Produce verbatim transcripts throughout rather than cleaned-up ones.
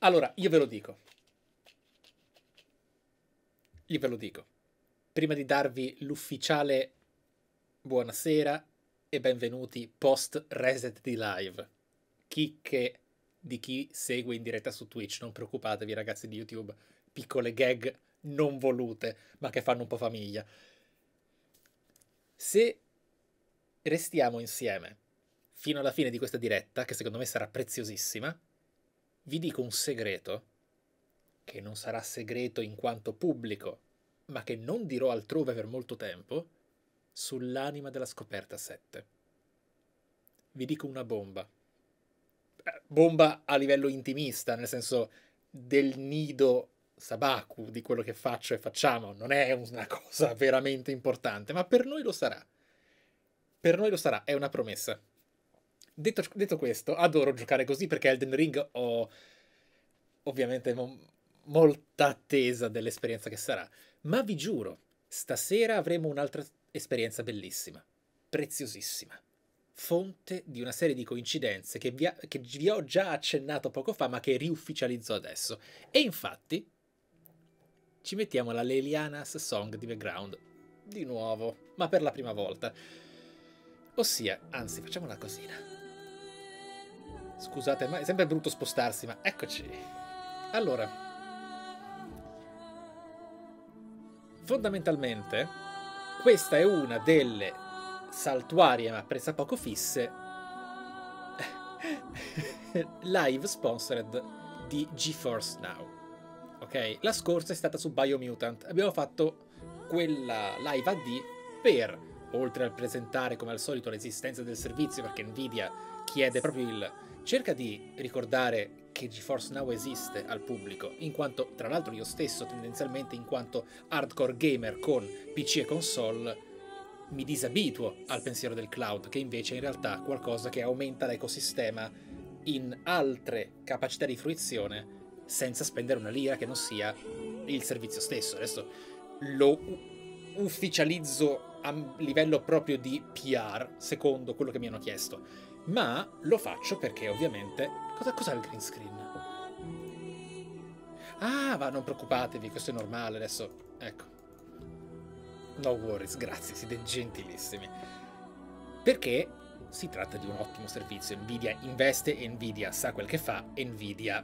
Allora, io ve lo dico. Io ve lo dico. Prima di darvi l'ufficiale buonasera e benvenuti post Reset di live. Chicche di chi segue in diretta su Twitch, non preoccupatevi ragazzi di YouTube, piccole gag non volute, ma che fanno un po' famiglia. Se restiamo insieme fino alla fine di questa diretta, che secondo me sarà preziosissima, vi dico un segreto, che non sarà segreto in quanto pubblico, ma che non dirò altrove per molto tempo, sull'anima della scoperta sette. Vi dico una bomba. Eh, bomba a livello intimista, nel senso del nido Sabaku, di quello che faccio e facciamo. Non è una cosa veramente importante, ma per noi lo sarà. Per noi lo sarà, è una promessa. Detto, detto questo, adoro giocare così perché Elden Ring ho ovviamente mo molta attesa dell'esperienza che sarà. Ma vi giuro, stasera avremo un'altra esperienza bellissima, preziosissima, fonte di una serie di coincidenze che vi, ha, che vi ho già accennato poco fa, ma che riufficializzo adesso. E infatti ci mettiamo la Leliana's Song di background, di nuovo, ma per la prima volta. Ossia, anzi, facciamo una cosina. Scusate, ma è sempre brutto spostarsi, ma eccoci. Allora, fondamentalmente, questa è una delle saltuarie ma pressappoco fisse live sponsored di GeForce Now. Ok? La scorsa è stata su Biomutant. Abbiamo fatto quella live A D per, oltre a presentare come al solito l'esistenza del servizio, perché Nvidia chiede proprio il cerca di ricordare che GeForce Now esiste al pubblico, in quanto, tra l'altro io stesso tendenzialmente in quanto hardcore gamer con P C e console mi disabituo al pensiero del cloud, che invece è in realtà qualcosa che aumenta l'ecosistema in altre capacità di fruizione senza spendere una lira che non sia il servizio stesso. Adesso lo ufficializzo a livello proprio di P R, secondo quello che mi hanno chiesto. Ma lo faccio perché ovviamente... Cosa, cos'è il green screen? Ah, ma non preoccupatevi, questo è normale adesso. Ecco. No worries, grazie, siete gentilissimi. Perché si tratta di un ottimo servizio. Nvidia investe, Nvidia sa quel che fa, Nvidia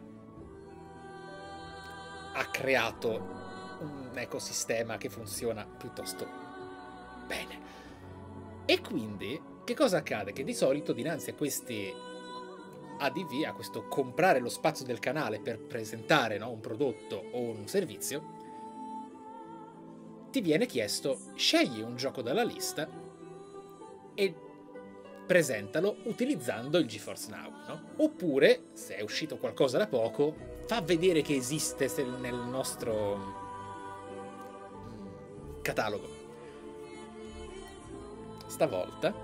ha creato un ecosistema che funziona piuttosto bene. E quindi... Che cosa accade? Che di solito dinanzi a questi A D V, a questo comprare lo spazio del canale per presentare, no, un prodotto o un servizio, ti viene chiesto scegli un gioco dalla lista e presentalo utilizzando il GeForce Now, no? Oppure, se è uscito qualcosa da poco, fa vedere che esiste nel nostro catalogo. Stavolta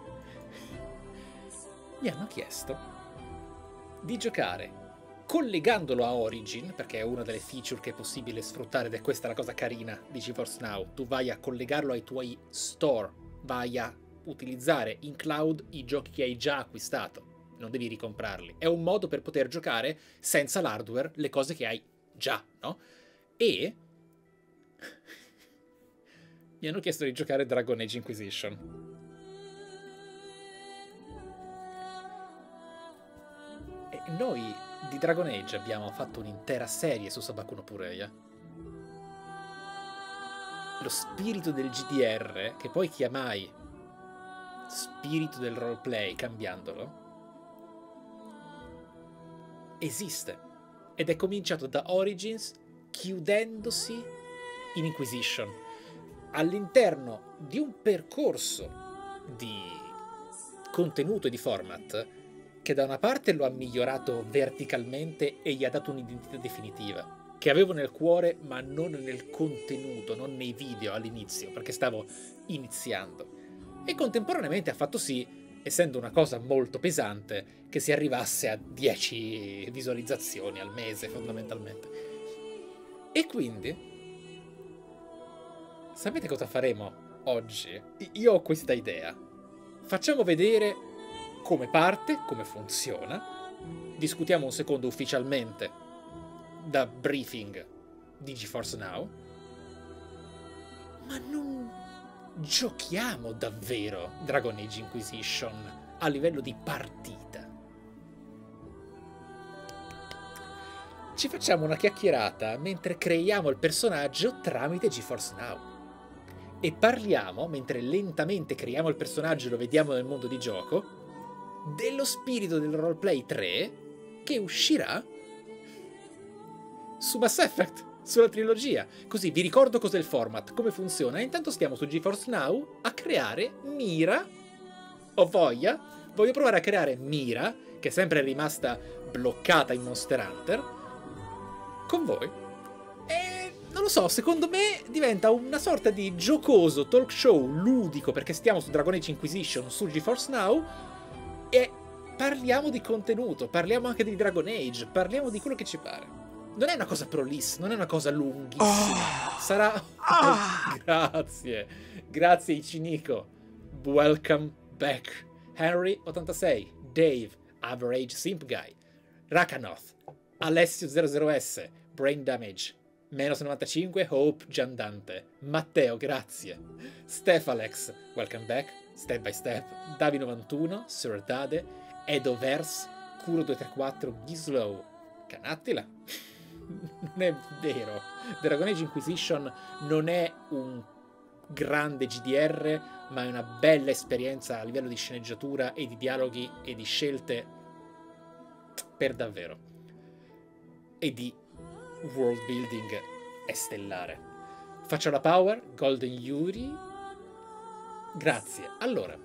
mi hanno chiesto di giocare collegandolo a Origin, perché è una delle feature che è possibile sfruttare ed è questa la cosa carina di GeForce Now. Tu vai a collegarlo ai tuoi store, vai a utilizzare in cloud i giochi che hai già acquistato, non devi ricomprarli. È un modo per poter giocare senza l'hardware le cose che hai già, no? E mi hanno chiesto di giocare Dragon Age Inquisition. Noi di Dragon Age abbiamo fatto un'intera serie su Sabaku no Pureya. Lo spirito del G D R, che poi chiamai spirito del roleplay cambiandolo, esiste. Ed è cominciato da Origins chiudendosi in Inquisition, all'interno di un percorso di contenuto e di format che da una parte lo ha migliorato verticalmente e gli ha dato un'identità definitiva, che avevo nel cuore ma non nel contenuto, non nei video all'inizio, perché stavo iniziando. E contemporaneamente ha fatto sì, essendo una cosa molto pesante, che si arrivasse a dieci visualizzazioni al mese fondamentalmente. E quindi, sapete cosa faremo oggi? Io ho questa idea. Facciamo vedere come parte, come funziona, discutiamo un secondo ufficialmente da briefing di GeForce Now, ma non giochiamo davvero Dragon Age Inquisition a livello di partita. Ci facciamo una chiacchierata mentre creiamo il personaggio tramite GeForce Now e parliamo, mentre lentamente creiamo il personaggio e lo vediamo nel mondo di gioco, dello spirito del roleplay tre che uscirà su Mass Effect, sulla trilogia. Così vi ricordo cos'è il format, come funziona. E intanto stiamo su GeForce Now a creare Mira. Ho voglia, voglio provare a creare Mira, che è sempre rimasta bloccata in Monster Hunter, con voi. E non lo so, secondo me diventa una sorta di giocoso talk show ludico, perché stiamo su Dragon Age Inquisition su GeForce Now e parliamo di contenuto, parliamo anche di Dragon Age, parliamo di quello che ci pare. Non è una cosa prolissa, non è una cosa lunghissima. Oh. Sarà... Oh, grazie. Grazie Ichinico. Welcome back. Henry ottantasei, Dave, Average Simp Guy, Rakanoth, Alessio zero zero S, Brain Damage, Menos novantacinque, Hope Giandante, Matteo, grazie, Stefalex, welcome back, Step by Step, Davi novantuno, Sir Dade, Edoverse, Kuro duecentotrentaquattro, Gislow, Canattila. Non è vero. Dragon Age Inquisition non è un grande G D R, ma è una bella esperienza a livello di sceneggiatura e di dialoghi e di scelte per davvero. E di world building è stellare. Faccio la power, Golden Yuri. Grazie. Allora,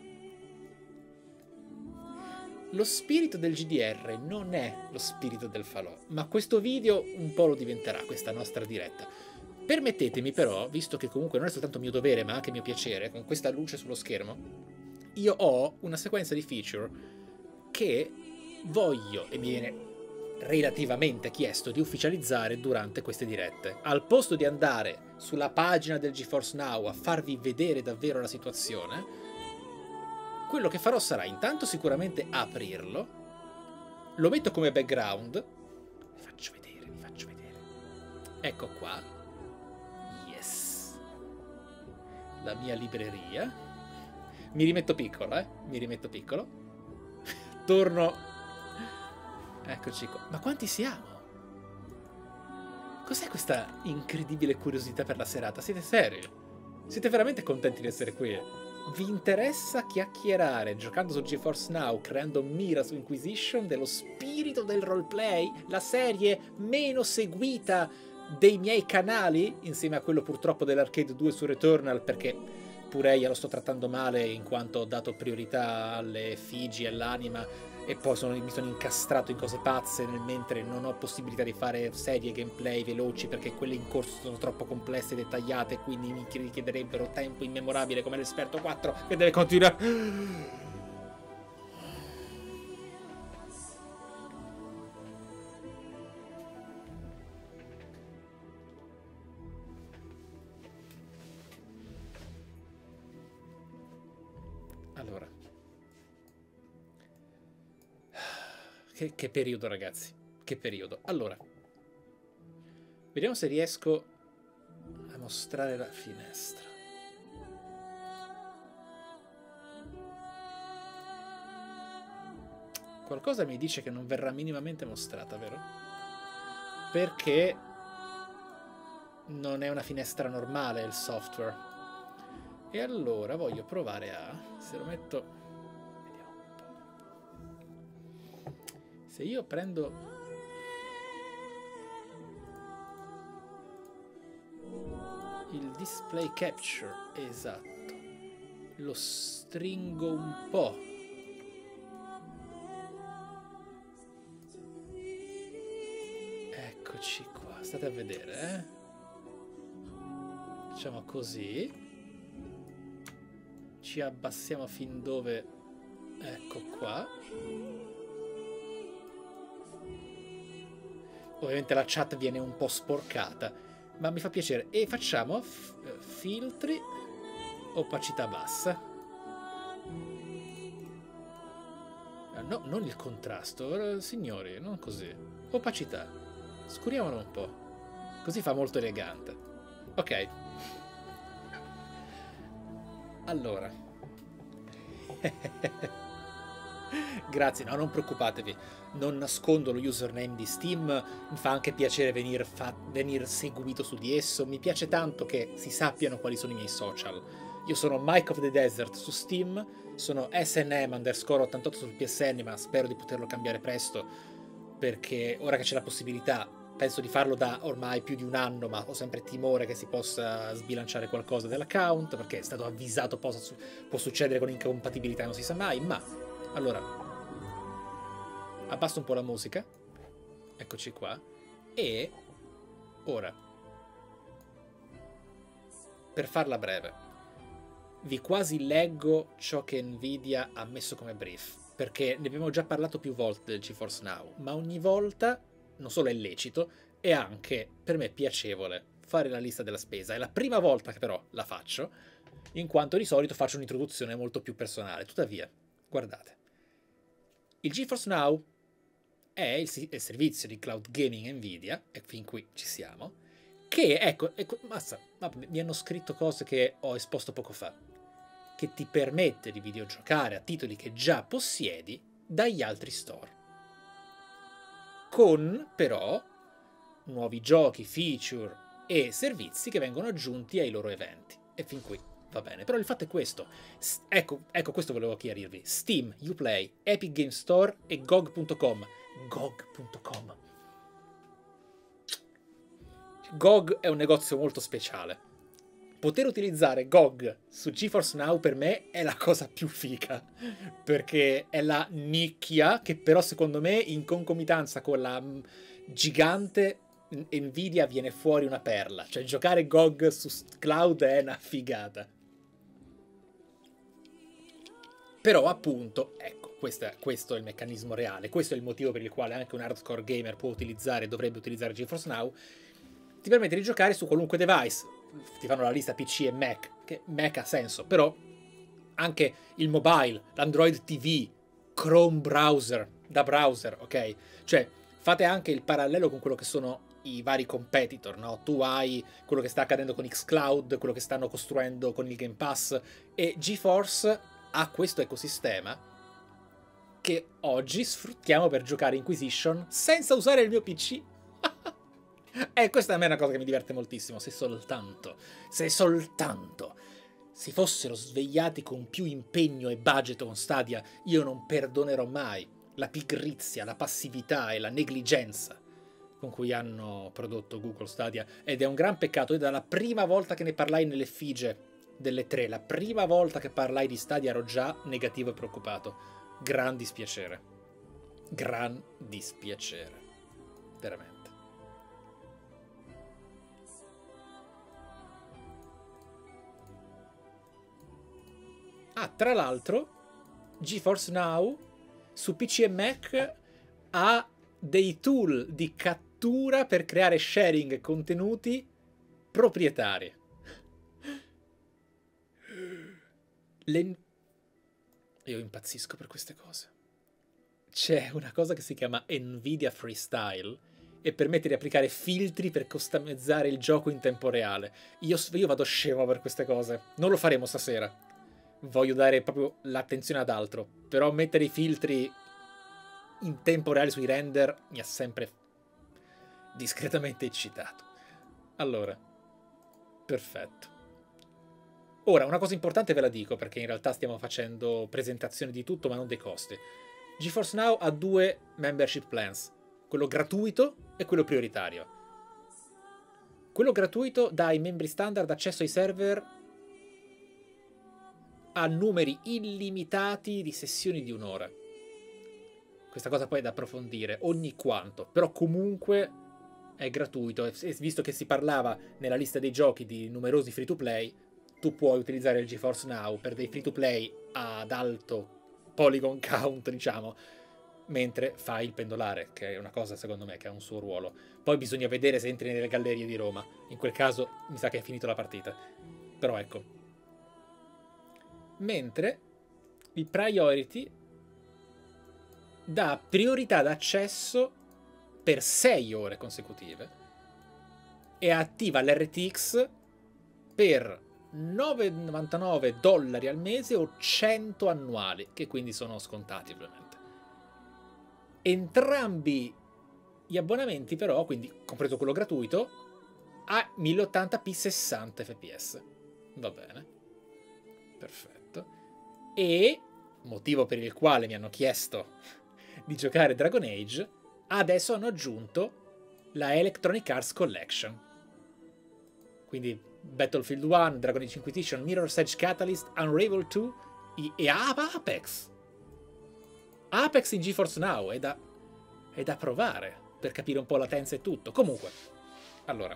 lo spirito del G D R non è lo spirito del falò, ma questo video un po' lo diventerà, questa nostra diretta. Permettetemi però, visto che comunque non è soltanto mio dovere ma anche mio piacere, con questa luce sullo schermo, io ho una sequenza di feature che voglio, e mi viene relativamente chiesto, di ufficializzare durante queste dirette. Al posto di andare sulla pagina del GeForce Now a farvi vedere davvero la situazione, quello che farò sarà intanto sicuramente aprirlo, lo metto come background, vi faccio vedere, vi faccio vedere, ecco qua, yes, la mia libreria, mi rimetto piccolo, eh, mi rimetto piccolo, torno, eccoci qua, ma quanti siamo? Cos'è questa incredibile curiosità per la serata? Siete seri? Siete veramente contenti di essere qui? Vi interessa chiacchierare giocando su GeForce Now, creando Mira su Inquisition, dello spirito del roleplay, la serie meno seguita dei miei canali, insieme a quello purtroppo dell'Arcade due su Returnal, perché pure io lo sto trattando male in quanto ho dato priorità alle Figi e all'anima e poi sono, mi sono incastrato in cose pazze nel mentre non ho possibilità di fare serie gameplay veloci perché quelle in corso sono troppo complesse e dettagliate, quindi mi richiederebbero tempo immemorabile come l'esperto quattro che deve continuare. Allora, che, che periodo ragazzi, che periodo. Allora, vediamo se riesco a mostrare la finestra. Qualcosa mi dice che non verrà minimamente mostrata, vero? Perché non è una finestra normale il software. E allora voglio provare a... se lo metto... vediamo un po'. Se io prendo... il display capture, esatto, lo stringo un po'. Eccoci qua, state a vedere, eh? Facciamo così. Ci abbassiamo fin dove... ecco qua. Ovviamente la chat viene un po' sporcata, ma mi fa piacere. E facciamo filtri, opacità bassa. No, non il contrasto, signori, non così. Opacità. Scuriamolo un po'. Così fa molto elegante. Ok. Allora. Grazie, no, non preoccupatevi. Non nascondo lo username di Steam. Mi fa anche piacere venire, fa venir seguito su di esso. Mi piace tanto che si sappiano quali sono i miei social. Io sono Mike of the Desert su Steam. Sono S N M underscore ottantotto sul P S N, ma spero di poterlo cambiare presto, perché ora che c'è la possibilità, penso di farlo da ormai più di un anno, ma ho sempre timore che si possa sbilanciare qualcosa dell'account, perché è stato avvisato, può, può succedere con incompatibilità, non si sa mai. Ma allora abbasso un po' la musica, eccoci qua, e ora, per farla breve, vi quasi leggo ciò che Nvidia ha messo come brief, perché ne abbiamo già parlato più volte del GeForce Now, ma ogni volta non solo è lecito, è anche per me piacevole fare la lista della spesa. È la prima volta che però la faccio, in quanto di solito faccio un'introduzione molto più personale. Tuttavia, guardate, il GeForce Now è il, il servizio di cloud gaming Nvidia, e fin qui ci siamo, che, ecco, ecco mazza, mi hanno scritto cose che ho esposto poco fa, che ti permette di videogiocare a titoli che già possiedi dagli altri store, con però nuovi giochi, feature e servizi che vengono aggiunti ai loro eventi. E fin qui va bene. Però il fatto è questo. S ecco, ecco, questo volevo chiarirvi. Steam, Uplay, Epic Game Store e G O G punto com. G O G punto com. G O G è un negozio molto speciale. Poter utilizzare G O G su GeForce Now per me è la cosa più figa, perché è la nicchia che però secondo me in concomitanza con la gigante Nvidia viene fuori una perla. Cioè giocare G O G su cloud è una figata. Però appunto, ecco, questo è, questo è il meccanismo reale, questo è il motivo per il quale anche un hardcore gamer può utilizzare, dovrebbe utilizzare GeForce Now. Ti permette di giocare su qualunque device. Ti fanno la lista P C e Mac, che Mac ha senso, però anche il mobile, l'Android T V, Chrome browser, da browser, ok? Cioè, fate anche il parallelo con quello che sono i vari competitor, no? Tu hai quello che sta accadendo con xCloud, quello che stanno costruendo con il Game Pass, e GeForce ha questo ecosistema che oggi sfruttiamo per giocare Inquisition senza usare il mio P C. E questa a me è una cosa che mi diverte moltissimo. Se soltanto, se soltanto si fossero svegliati con più impegno e budget con Stadia, io non perdonerò mai la pigrizia, la passività e la negligenza con cui hanno prodotto Google Stadia. Ed è un gran peccato. Io dalla prima volta che ne parlai nell'effigie delle tre, la prima volta che parlai di Stadia ero già negativo e preoccupato. Gran dispiacere. Gran dispiacere. Veramente. Ah, tra l'altro, GeForce Now su P C e Mac ha dei tool di cattura per creare sharing e contenuti proprietari. Le... Io impazzisco per queste cose. C'è una cosa che si chiama Nvidia Freestyle e permette di applicare filtri per customizzare il gioco in tempo reale. Io, io vado scemo per queste cose. Non lo faremo stasera. Voglio dare proprio l'attenzione ad altro, però mettere i filtri in tempo reale sui render mi ha sempre discretamente eccitato. Allora, perfetto. Ora, una cosa importante ve la dico, perché in realtà stiamo facendo presentazioni di tutto, ma non dei costi. GeForce Now ha due membership plans, quello gratuito e quello prioritario. Quello gratuito dà ai membri standard accesso ai server a numeri illimitati di sessioni di un'ora. Questa cosa poi è da approfondire ogni quanto, però comunque è gratuito, e visto che si parlava nella lista dei giochi di numerosi free to play, tu puoi utilizzare il GeForce Now per dei free to play ad alto polygon count, diciamo, mentre fai il pendolare, che è una cosa secondo me che ha un suo ruolo. Poi bisogna vedere se entri nelle gallerie di Roma, in quel caso mi sa che è finito la partita, però ecco. Mentre il priority dà priorità d'accesso per sei ore consecutive e attiva l'R T X per nove virgola novantanove dollari al mese o cento annuali, che quindi sono scontati ovviamente. Entrambi gli abbonamenti però, quindi compreso quello gratuito, a mille ottanta p sessanta fps. Va bene. Perfetto. E, motivo per il quale mi hanno chiesto di giocare Dragon Age, adesso hanno aggiunto la Electronic Arts Collection. Quindi Battlefield uno, Dragon Age Inquisition, Mirror's Edge Catalyst, Unravel due e Apex. Apex in GeForce Now è da, è da provare per capire un po' latenza e tutto. Comunque, allora,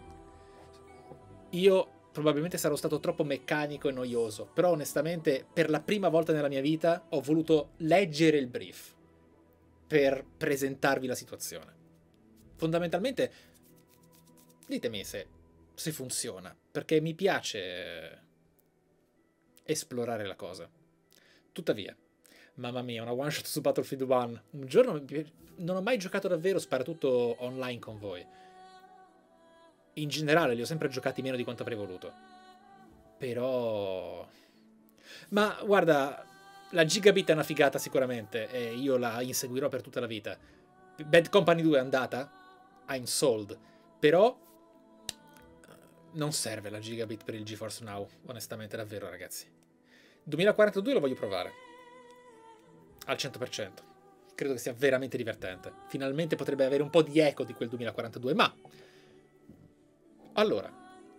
io probabilmente sarò stato troppo meccanico e noioso, però onestamente per la prima volta nella mia vita ho voluto leggere il brief per presentarvi la situazione. Fondamentalmente, ditemi se, se funziona, perché mi piace esplorare la cosa. Tuttavia, mamma mia, una one shot su Battlefield uno. Un giorno non ho mai giocato davvero sparatutto online con voi. In generale li ho sempre giocati meno di quanto avrei voluto. Però... Ma guarda, la Gigabit è una figata sicuramente e io la inseguirò per tutta la vita. Bad Company due è andata? I'm sold. Però non serve la Gigabit per il GeForce Now, onestamente, davvero ragazzi. duemilaquarantadue lo voglio provare. Al cento per cento. Credo che sia veramente divertente. Finalmente potrebbe avere un po' di eco di quel duemilaquarantadue, ma... Allora,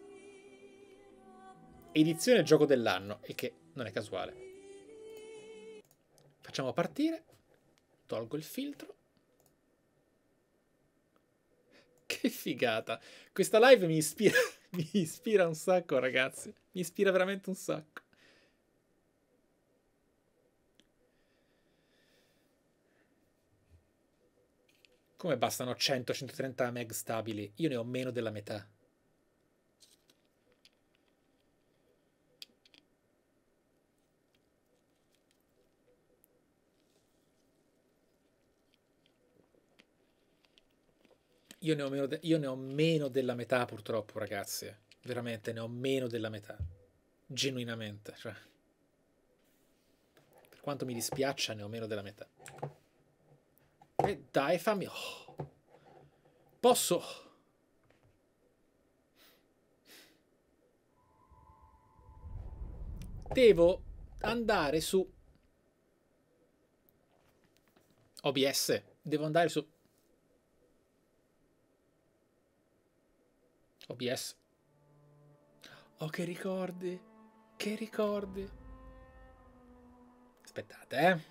edizione gioco dell'anno, e che non è casuale. Facciamo partire, tolgo il filtro. Che figata! Questa live mi ispira, mi ispira un sacco, ragazzi. Mi ispira veramente un sacco. Come bastano cento centotrenta meg stabili? Io ne ho meno della metà. Io ne ho meno, de- io ne ho meno della metà purtroppo, ragazzi. Veramente, ne ho meno della metà. Genuinamente, cioè. Per quanto mi dispiaccia, ne ho meno della metà. E dai, fammi... Oh. Posso... Devo andare su... O B S. Devo andare su... O B S. Oh, che ricordi. Che ricordi. Aspettate, eh.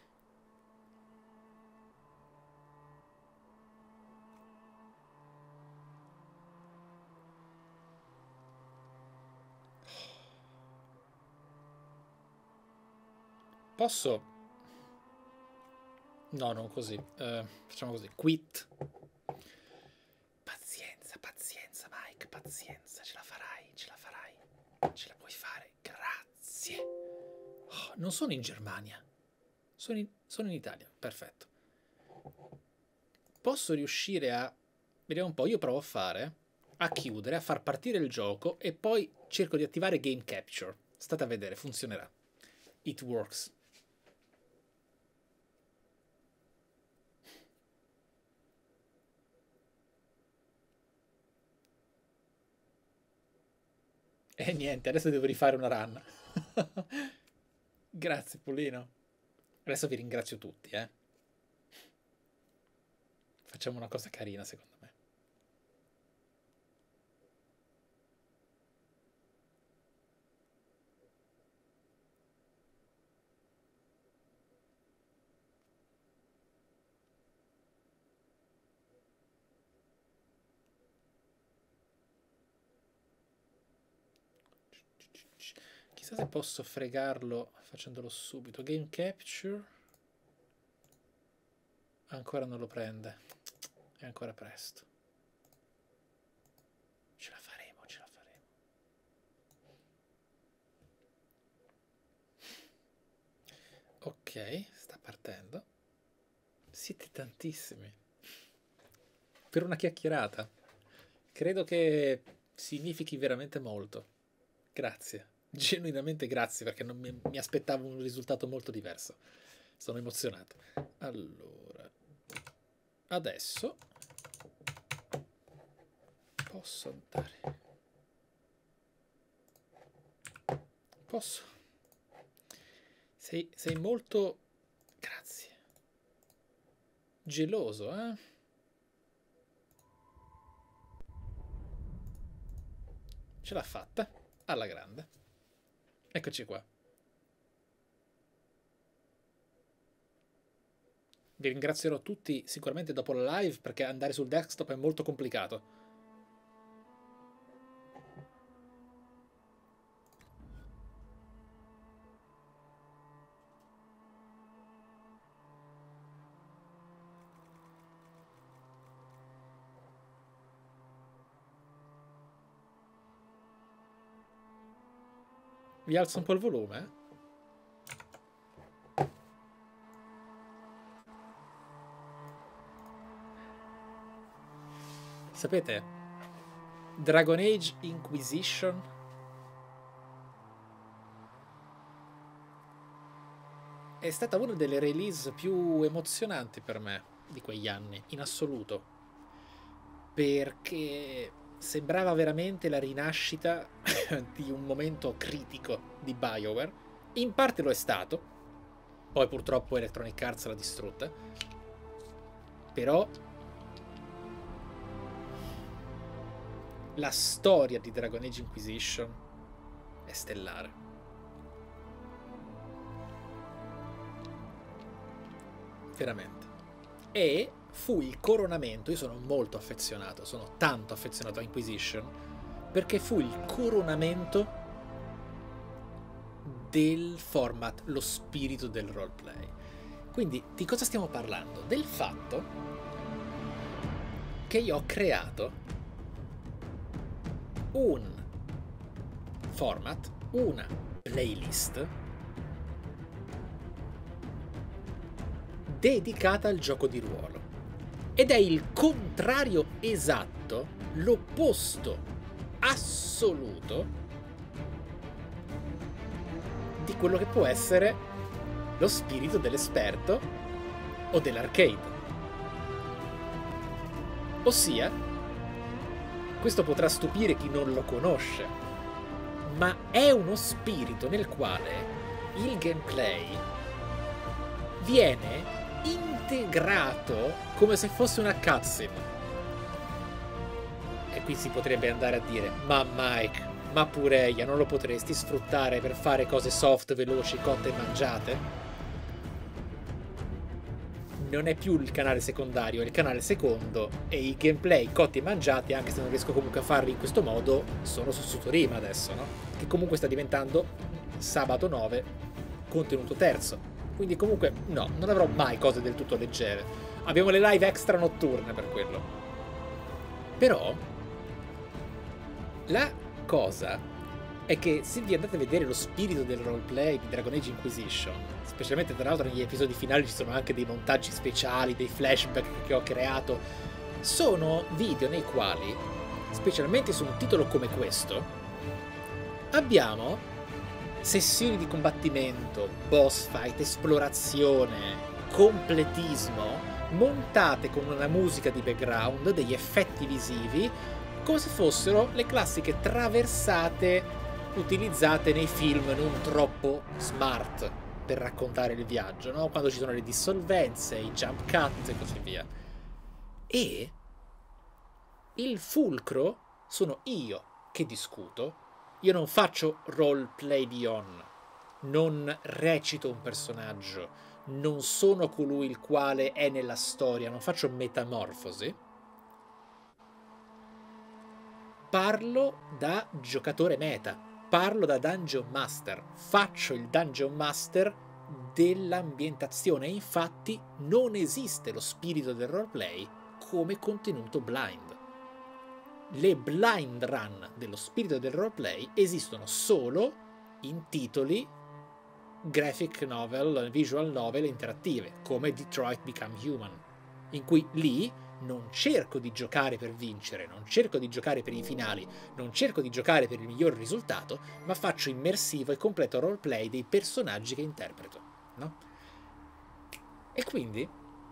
Posso... No, non così. Uh, facciamo così. Quit. Pazienza, pazienza, Mike. Pazienza. Ce la farai, ce la farai. Ce la puoi fare. Grazie. Oh, non sono in Germania. Sono in, sono in Italia. Perfetto. Posso riuscire a... Vediamo un po'. Io provo a fare... A chiudere, a far partire il gioco e poi cerco di attivare Game Capture. State a vedere, funzionerà. It works. E niente, adesso devo rifare una run. Grazie, Pollino. Adesso vi ringrazio tutti, eh. Facciamo una cosa carina, secondo me. Chissà se posso fregarlo facendolo subito. Game Capture. Ancora non lo prende. È ancora presto. Ce la faremo, ce la faremo. Ok, sta partendo. Siete tantissimi. per una chiacchierata. Credo che significhi veramente molto. Grazie, genuinamente grazie, perché non mi, mi aspettavo un risultato molto diverso. Sono emozionato. Allora, adesso posso andare. Posso. Sei, sei molto... Grazie. Geloso, eh? Ce l'ha fatta. Alla grande. Eccoci qua. Vi ringrazierò tutti sicuramente dopo la live, perché andare sul desktop è molto complicato. Vi alzo un po' il volume, eh? Sapete, Dragon Age Inquisition è stata una delle release più emozionanti per me di quegli anni, in assoluto, perché sembrava veramente la rinascita di un momento critico di BioWare. In parte lo è stato, poi purtroppo Electronic Arts l'ha distrutta, però la storia di Dragon Age Inquisition è stellare. Veramente. E fu il coronamento, io sono molto affezionato, sono tanto affezionato a Inquisition, perché fu il coronamento del format, lo spirito del roleplay. Quindi di cosa stiamo parlando? Del fatto che io ho creato un format, una playlist dedicata al gioco di ruolo, ed è il contrario esatto, l'opposto assoluto di quello che può essere lo spirito dell'esperto o dell'arcade. Ossia, questo potrà stupire chi non lo conosce, ma è uno spirito nel quale il gameplay viene integrato come se fosse una cutscene. E qui si potrebbe andare a dire: ma Mike, ma Pureia, non lo potresti sfruttare per fare cose soft, veloci, cotte e mangiate? Non è più il canale secondario, è il canale secondo, e i gameplay cotti e mangiati, anche se non riesco comunque a farli in questo modo, sono su Sutorima adesso, no? Che comunque sta diventando sabato nove contenuto terzo. Quindi comunque no, non avrò mai cose del tutto leggere. Abbiamo le live extra notturne per quello. Però la cosa è che se vi andate a vedere lo spirito del roleplay di Dragon Age Inquisition, specialmente tra l'altro negli episodi finali ci sono anche dei montaggi speciali, dei flashback che ho creato, sono video nei quali, specialmente su un titolo come questo, abbiamo sessioni di combattimento, boss fight, esplorazione, completismo, montate con una musica di background, degli effetti visivi, come se fossero le classiche traversate utilizzate nei film non troppo smart per raccontare il viaggio, no? Quando ci sono le dissolvenze, i jump cut e così via. E il fulcro sono io che discuto. Io non faccio roleplay beyond, non recito un personaggio, non sono colui il quale è nella storia, non faccio metamorfosi. Parlo da giocatore meta, parlo da Dungeon Master, faccio il Dungeon Master dell'ambientazione. Infatti non esiste lo spirito del roleplay come contenuto blind. Le blind run dello spirito del roleplay esistono solo in titoli graphic novel, visual novel interattive, come Detroit Become Human, in cui lì non cerco di giocare per vincere, non cerco di giocare per i finali, non cerco di giocare per il miglior risultato, ma faccio immersivo e completo roleplay dei personaggi che interpreto, no? E quindi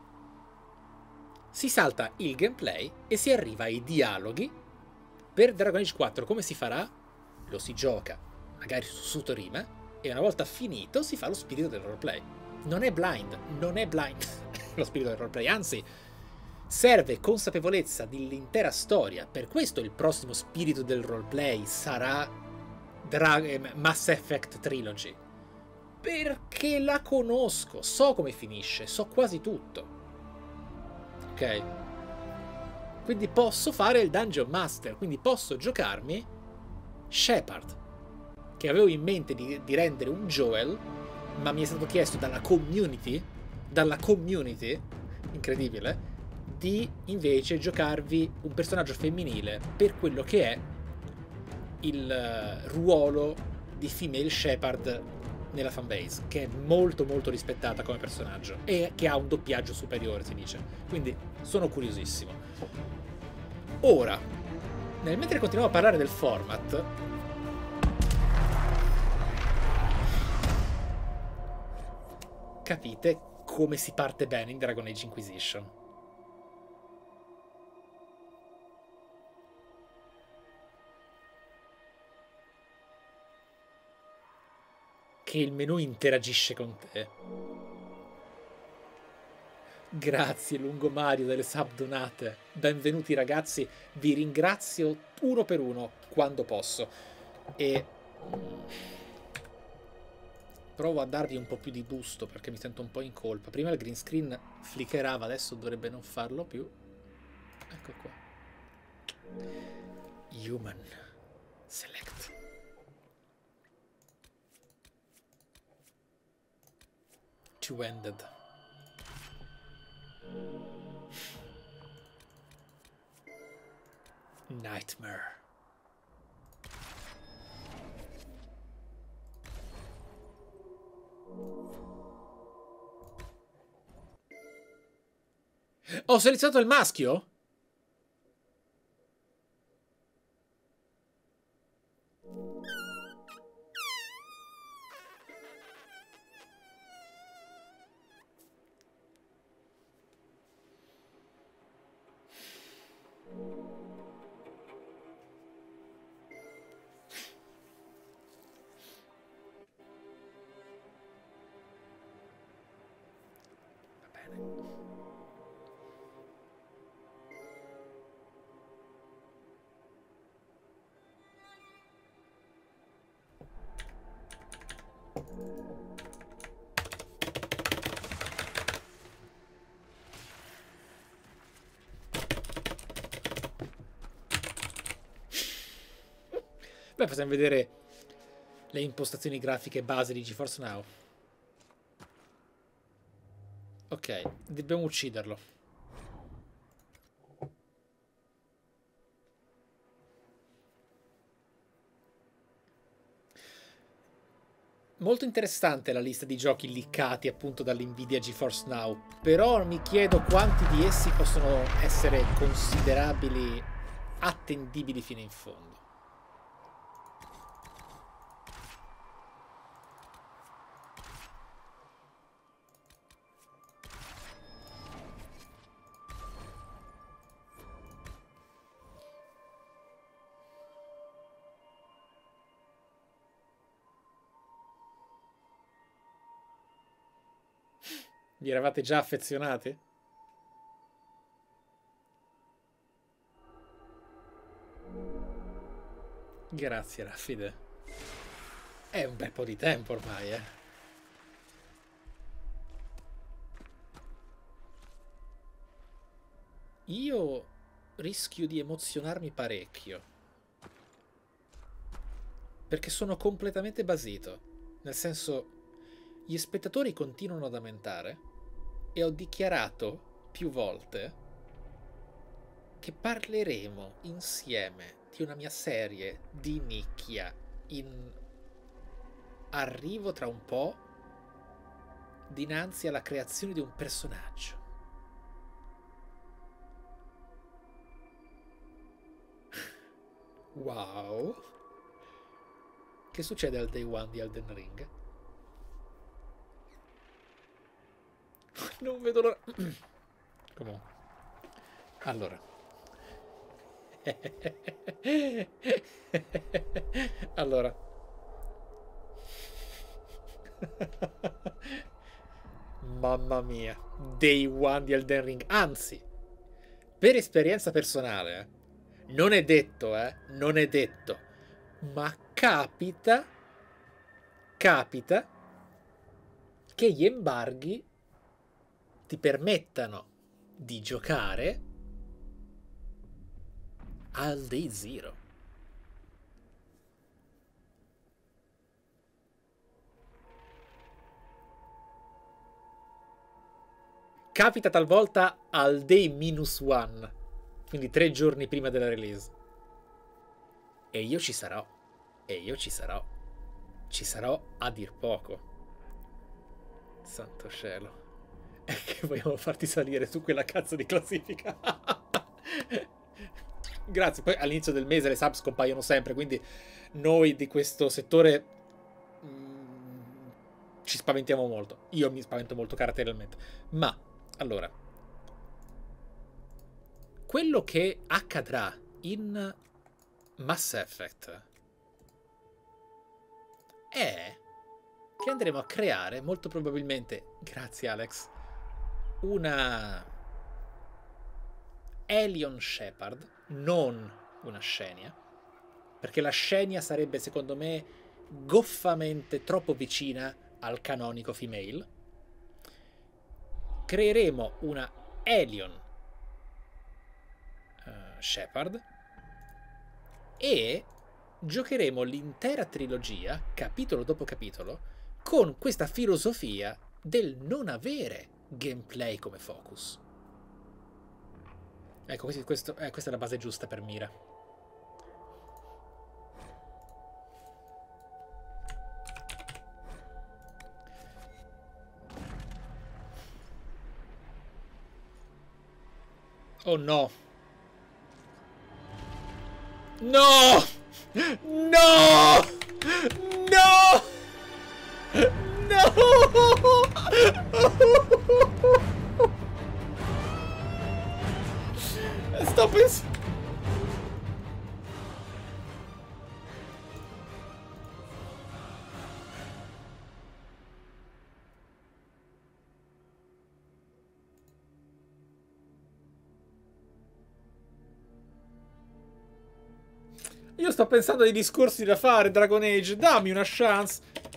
si salta il gameplay e si arriva ai dialoghi. Per Dragon Age quattro come si farà? Lo si gioca, magari su Sutorima, e una volta finito si fa lo spirito del roleplay. Non è blind, non è blind lo spirito del roleplay, anzi serve consapevolezza dell'intera storia. Per questo il prossimo spirito del roleplay sarà Dra- Mass Effect Trilogy, perché la conosco, so come finisce, so quasi tutto, ok? Quindi posso fare il Dungeon Master, quindi posso giocarmi Shepard, che avevo in mente di, di rendere un Joel, ma mi è stato chiesto dalla community, dalla community, incredibile, di invece giocarvi un personaggio femminile per quello che è il ruolo di female Shepard nella fanbase, che è molto molto rispettata come personaggio e che ha un doppiaggio superiore, si dice. Quindi sono curiosissimo. Ora, nel mentre continuiamo a parlare del format, capite come si parte bene in Dragon Age Inquisition. Che il menu interagisce con te. Grazie Lungomario delle sub donate. Benvenuti ragazzi, vi ringrazio uno per uno quando posso. E provo a darvi un po' più di gusto perché mi sento un po' in colpa. Prima il green screen flickerava, adesso dovrebbe non farlo più. Ecco qua. Human Select. Two-ended. Nightmare. Ho selezionato il maschio? Beh, possiamo vedere le impostazioni grafiche base di GeForce Now. Ok, dobbiamo ucciderlo. Molto interessante la lista di giochi leakati appunto dall'Nvidia GeForce Now, però mi chiedo quanti di essi possono essere considerabili attendibili fino in fondo. Vi eravate già affezionati? Grazie, Raffide. È un bel po' di tempo ormai, eh. Io rischio di emozionarmi parecchio. Perché sono completamente basito. Nel senso, gli spettatori continuano ad aumentare e ho dichiarato più volte che parleremo insieme di una mia serie di nicchia in arrivo tra un po' dinanzi alla creazione di un personaggio. Wow. Che succede al day one di Elden Ring? Non vedo l'ora. Comunque. Allora. Allora. Mamma mia. Day one di Elden Ring. Anzi, per esperienza personale, eh, non è detto, eh, non è detto, ma capita, capita che gli embarghi ti permettano di giocare al day zero. Capita talvolta al day minus one, quindi tre giorni prima della release. E io ci sarò. E io ci sarò. Ci sarò a dir poco. Santo cielo. È che vogliamo farti salire su quella cazzo di classifica. Grazie. Poi all'inizio del mese le sub scompaiono sempre, quindi noi di questo settore mh, ci spaventiamo molto. Io mi spavento molto caratterialmente. Ma, allora, quello che accadrà in Mass Effect è che andremo a creare, molto probabilmente, grazie Alex, una Alien Shepard, non una Scenia, perché la Scenia sarebbe, secondo me, goffamente troppo vicina al canonico female. Creeremo una Alien uh, Shepard e giocheremo l'intera trilogia, capitolo dopo capitolo, con questa filosofia del non avere gameplay come focus. Ecco, questo, questo, eh, questa è la base giusta per Mira. Oh no! No! No! No! No! Sto pensando... Io sto pensando ai discorsi da fare, Dragon Age. Dammi una chance.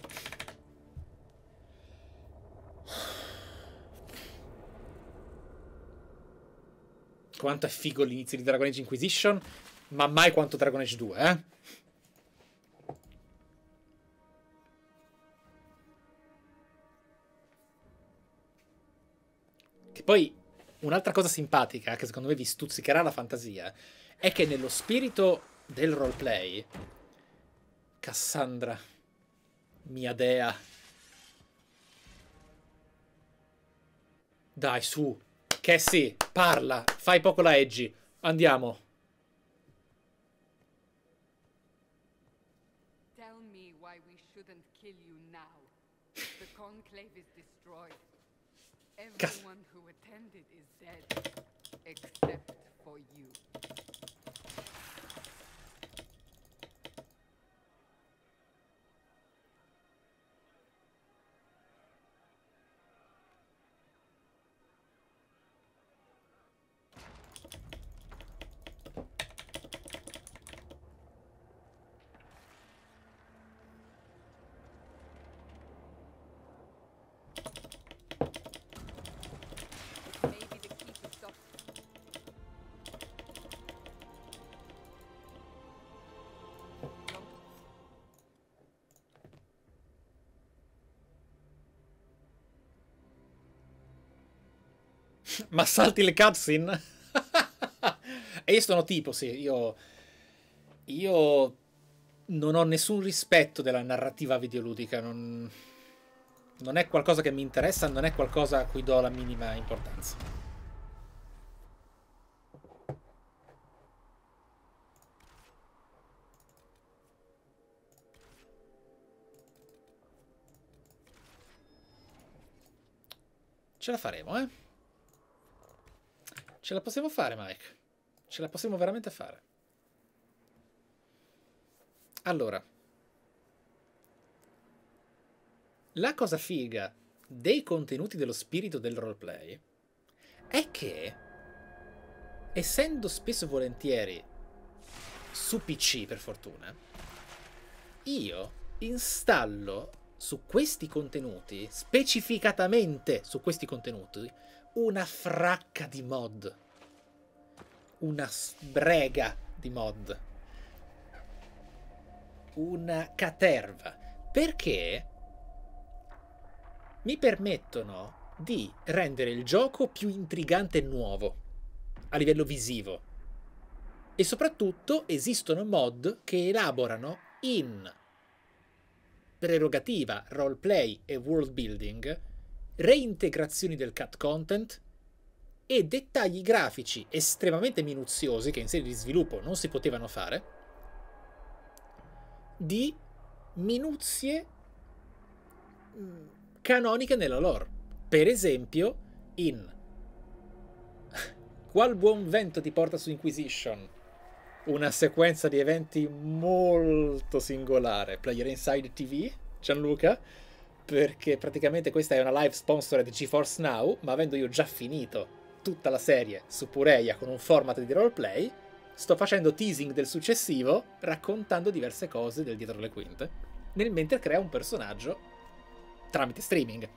Quanto è figo l'inizio di Dragon Age Inquisition, ma mai quanto Dragon Age due, eh? Che poi, un'altra cosa simpatica, che secondo me vi stuzzicherà la fantasia, è che nello spirito del roleplay, Cassandra, mia dea, dai su, Cassie, parla, fai poco la edgy, andiamo. Tell me why we shouldn't kill you now. The conclave is destroyed. Everyone who attended is dead, except for you. Ma salti le cutscene? E io sono tipo, sì, io... Io non ho nessun rispetto della narrativa videoludica, non... Non è qualcosa che mi interessa, non è qualcosa a cui do la minima importanza. Ce la faremo, eh? Ce la possiamo fare, Mike. Ce la possiamo veramente fare. Allora. La cosa figa dei contenuti dello spirito del roleplay è che, essendo spesso e volentieri su P C, per fortuna, io installo su questi contenuti, specificatamente su questi contenuti, una fracca di mod. Una sbrega di mod. Una caterva. Perché mi permettono di rendere il gioco più intrigante e nuovo a livello visivo. E soprattutto esistono mod che elaborano in prerogativa roleplay e world building reintegrazioni del cut content e dettagli grafici estremamente minuziosi che in serie di sviluppo non si potevano fare, di minuzie canoniche nella lore. Per esempio in Qual buon vento ti porta su Inquisition, una sequenza di eventi molto singolare, Player Inside T V, Gianluca, perché praticamente questa è una live sponsored GeForce Now, ma avendo io già finito tutta la serie su Pureia con un format di roleplay, sto facendo teasing del successivo, raccontando diverse cose del dietro le quinte, nel mentre crea un personaggio tramite streaming.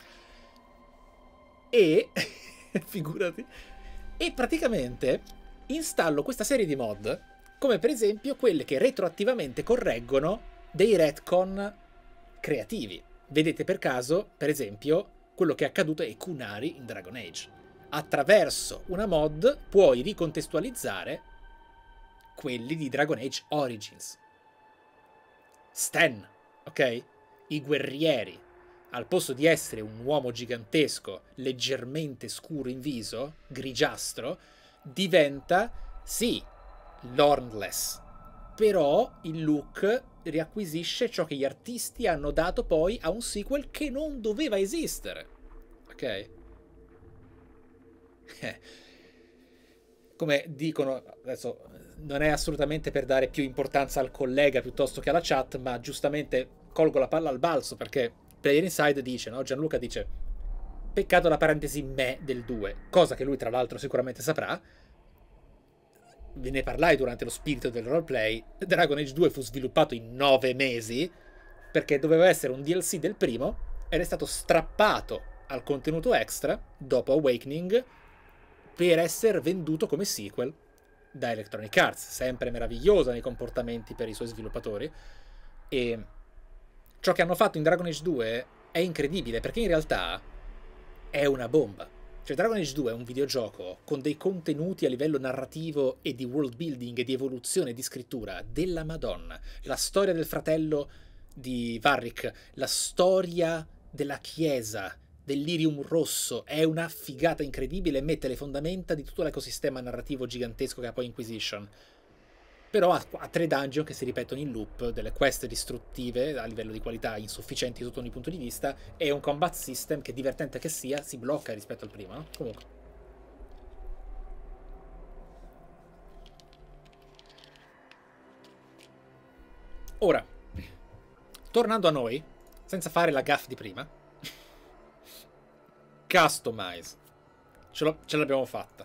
E figurati, e praticamente installo questa serie di mod, come per esempio quelle che retroattivamente correggono dei retcon creativi. Vedete per caso, per esempio, quello che è accaduto ai Kunari in Dragon Age. Attraverso una mod puoi ricontestualizzare quelli di Dragon Age Origins. Sten, ok? I guerrieri, al posto di essere un uomo gigantesco, leggermente scuro in viso, grigiastro, diventa, sì, Lornless, però il look riacquisisce ciò che gli artisti hanno dato poi a un sequel che non doveva esistere. Ok? Come dicono, adesso non è assolutamente per dare più importanza al collega piuttosto che alla chat, ma giustamente colgo la palla al balzo, perché Player Inside dice, no? Gianluca dice, peccato la parentesi me del due, cosa che lui tra l'altro sicuramente saprà. Ve ne parlai durante lo spirito del roleplay. Dragon Age due fu sviluppato in nove mesi perché doveva essere un D L C del primo ed è stato strappato al contenuto extra dopo Awakening per essere venduto come sequel da Electronic Arts, sempre meravigliosa nei comportamenti per i suoi sviluppatori. E ciò che hanno fatto in Dragon Age due è incredibile, perché in realtà è una bomba. Cioè Dragon Age due è un videogioco con dei contenuti a livello narrativo e di world building e di evoluzione e di scrittura della Madonna. La storia del fratello di Varric, la storia della chiesa, dell'Irium Rosso, è una figata incredibile e mette le fondamenta di tutto l'ecosistema narrativo gigantesco che ha poi Inquisition. Però ha, ha tre dungeon che si ripetono in loop, delle quest distruttive a livello di qualità insufficienti sotto ogni punto di vista, e un combat system che, divertente che sia, si blocca rispetto al primo, no? Comunque. Ora, tornando a noi, senza fare la gaff di prima, customize. Ce l'abbiamo fatta.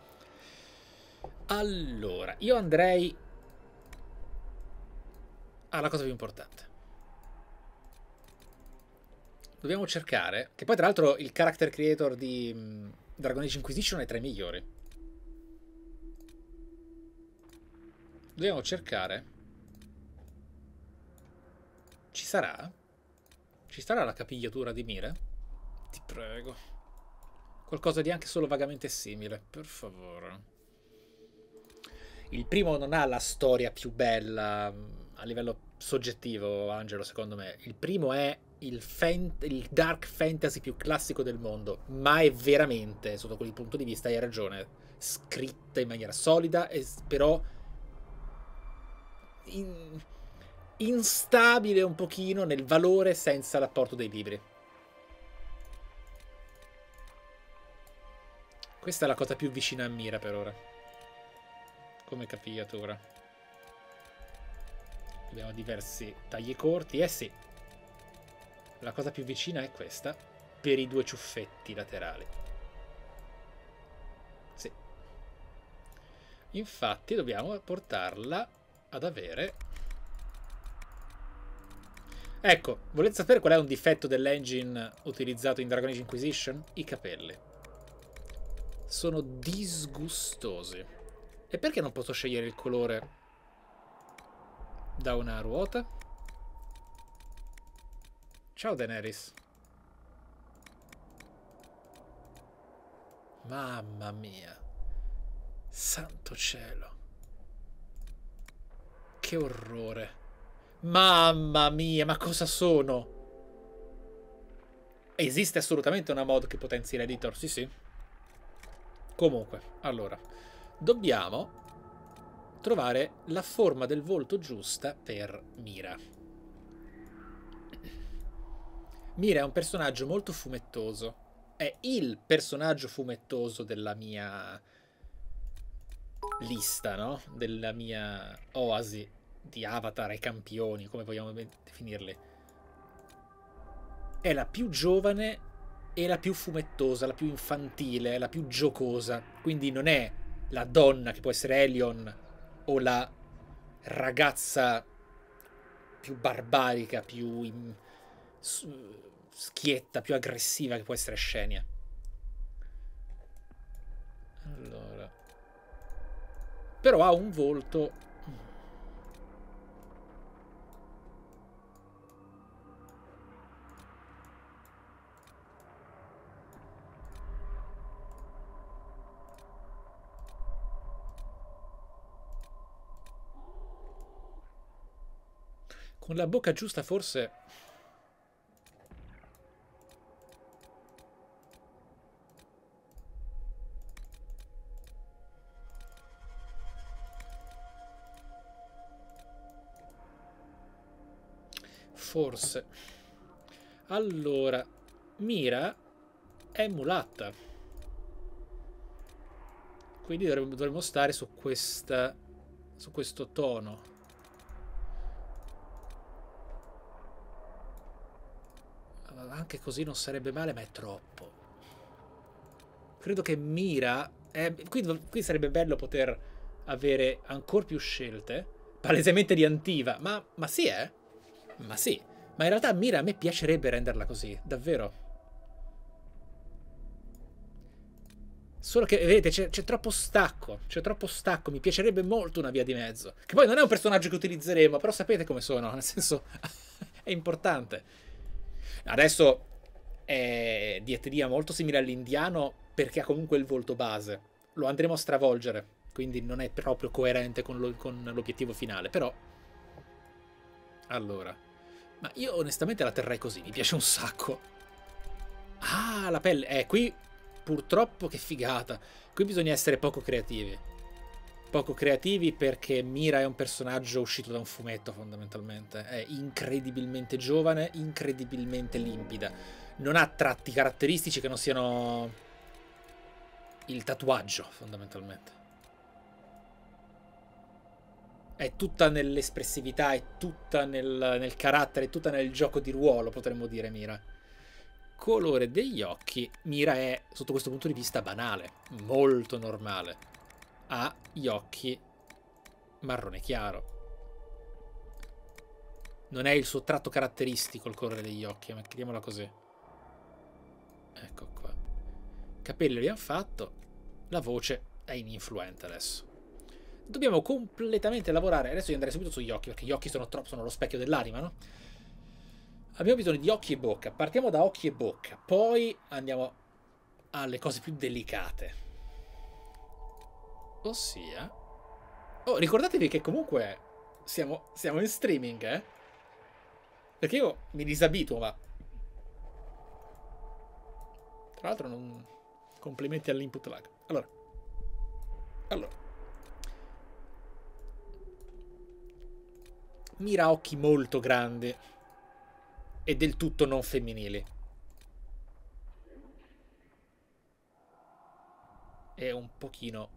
Allora, io andrei alla cosa più importante. Dobbiamo cercare, che poi tra l'altro il character creator di um, Dragon Age Inquisition è tra i migliori. Dobbiamo cercare. Ci sarà? Ci sarà la capigliatura di Mire? Ti prego. Qualcosa di anche solo vagamente simile, per favore. Il primo non ha la storia più bella a livello soggettivo, Angelo, secondo me. Il primo è il, il dark fantasy più classico del mondo, ma è veramente, sotto quel punto di vista, hai ragione, scritta in maniera solida, e, però in, instabile un pochino nel valore senza l'apporto dei libri. Questa è la cosa più vicina a Mira per ora. Come capigliatura. Abbiamo diversi tagli corti. Eh sì. La cosa più vicina è questa. Per i due ciuffetti laterali. Sì. Infatti dobbiamo portarla ad avere... Ecco, volete sapere qual è un difetto dell'engine utilizzato in Dragon Age Inquisition? I capelli. Sono disgustosi. E perché non posso scegliere il colore da una ruota? Ciao Daenerys. Mamma mia. Santo cielo. Che orrore. Mamma mia, ma cosa sono? Esiste assolutamente una mod che potenzia l'editor? Sì, sì. Comunque, allora, dobbiamo trovare la forma del volto giusta per Mira. Mira è un personaggio molto fumettoso. È il personaggio fumettoso della mia lista, no? Della mia oasi di avatar e campioni, come vogliamo definirli. È la più giovane e la più fumettosa, la più infantile, la più giocosa. Quindi non è la donna che può essere Elion o la ragazza più barbarica, più in, schietta, più aggressiva che può essere Scenia. Allora. Però ha un volto... Con la bocca giusta forse... Forse. Allora, Mira è mulatta. Quindi dovremmo, dovremmo stare su questa... su questo tono. Anche così non sarebbe male, ma è troppo. Credo che Mira... È... Qui, qui sarebbe bello poter avere ancora più scelte. Palesemente di Antiva. Ma, ma sì, eh? Ma sì. Ma in realtà Mira a me piacerebbe renderla così. Davvero. Solo che, vedete, c'è troppo stacco. C'è troppo stacco. Mi piacerebbe molto una via di mezzo. Che poi non è un personaggio che utilizzeremo, però sapete come sono. Nel senso, è importante. Adesso è di etnia molto simile all'indiano perché ha comunque il volto base. Lo andremo a stravolgere, quindi non è proprio coerente con l'obiettivo finale, però... Allora... Ma io onestamente la terrei così, mi piace un sacco. Ah, la pelle... Eh, qui purtroppo che figata. Qui bisogna essere poco creativi. Poco creativi perché Mira è un personaggio uscito da un fumetto fondamentalmente. È incredibilmente giovane, incredibilmente limpida. Non ha tratti caratteristici che non siano il tatuaggio fondamentalmente. È tutta nell'espressività, è tutta nel, nel carattere, è tutta nel gioco di ruolo, potremmo dire Mira. Colore degli occhi, Mira è sotto questo punto di vista banale, molto normale. Ha gli occhi marrone chiaro. Non è il suo tratto caratteristico il colore degli occhi, ma chiamiamola così. Ecco qua. Capelli li abbiamo fatto. La voce è ininfluente adesso. Dobbiamo completamente lavorare. Adesso io andrei subito sugli occhi, perché gli occhi sono troppo, sono lo specchio dell'anima, no? Abbiamo bisogno di occhi e bocca. Partiamo da occhi e bocca. Poi andiamo alle cose più delicate. Ossia... Oh, ricordatevi che comunque siamo, siamo in streaming, eh? Perché io mi disabituo, ma... Tra l'altro non... Complimenti all'input lag. Allora. Allora. Mira ha occhi molto grandi. E del tutto non femminili. un pochino...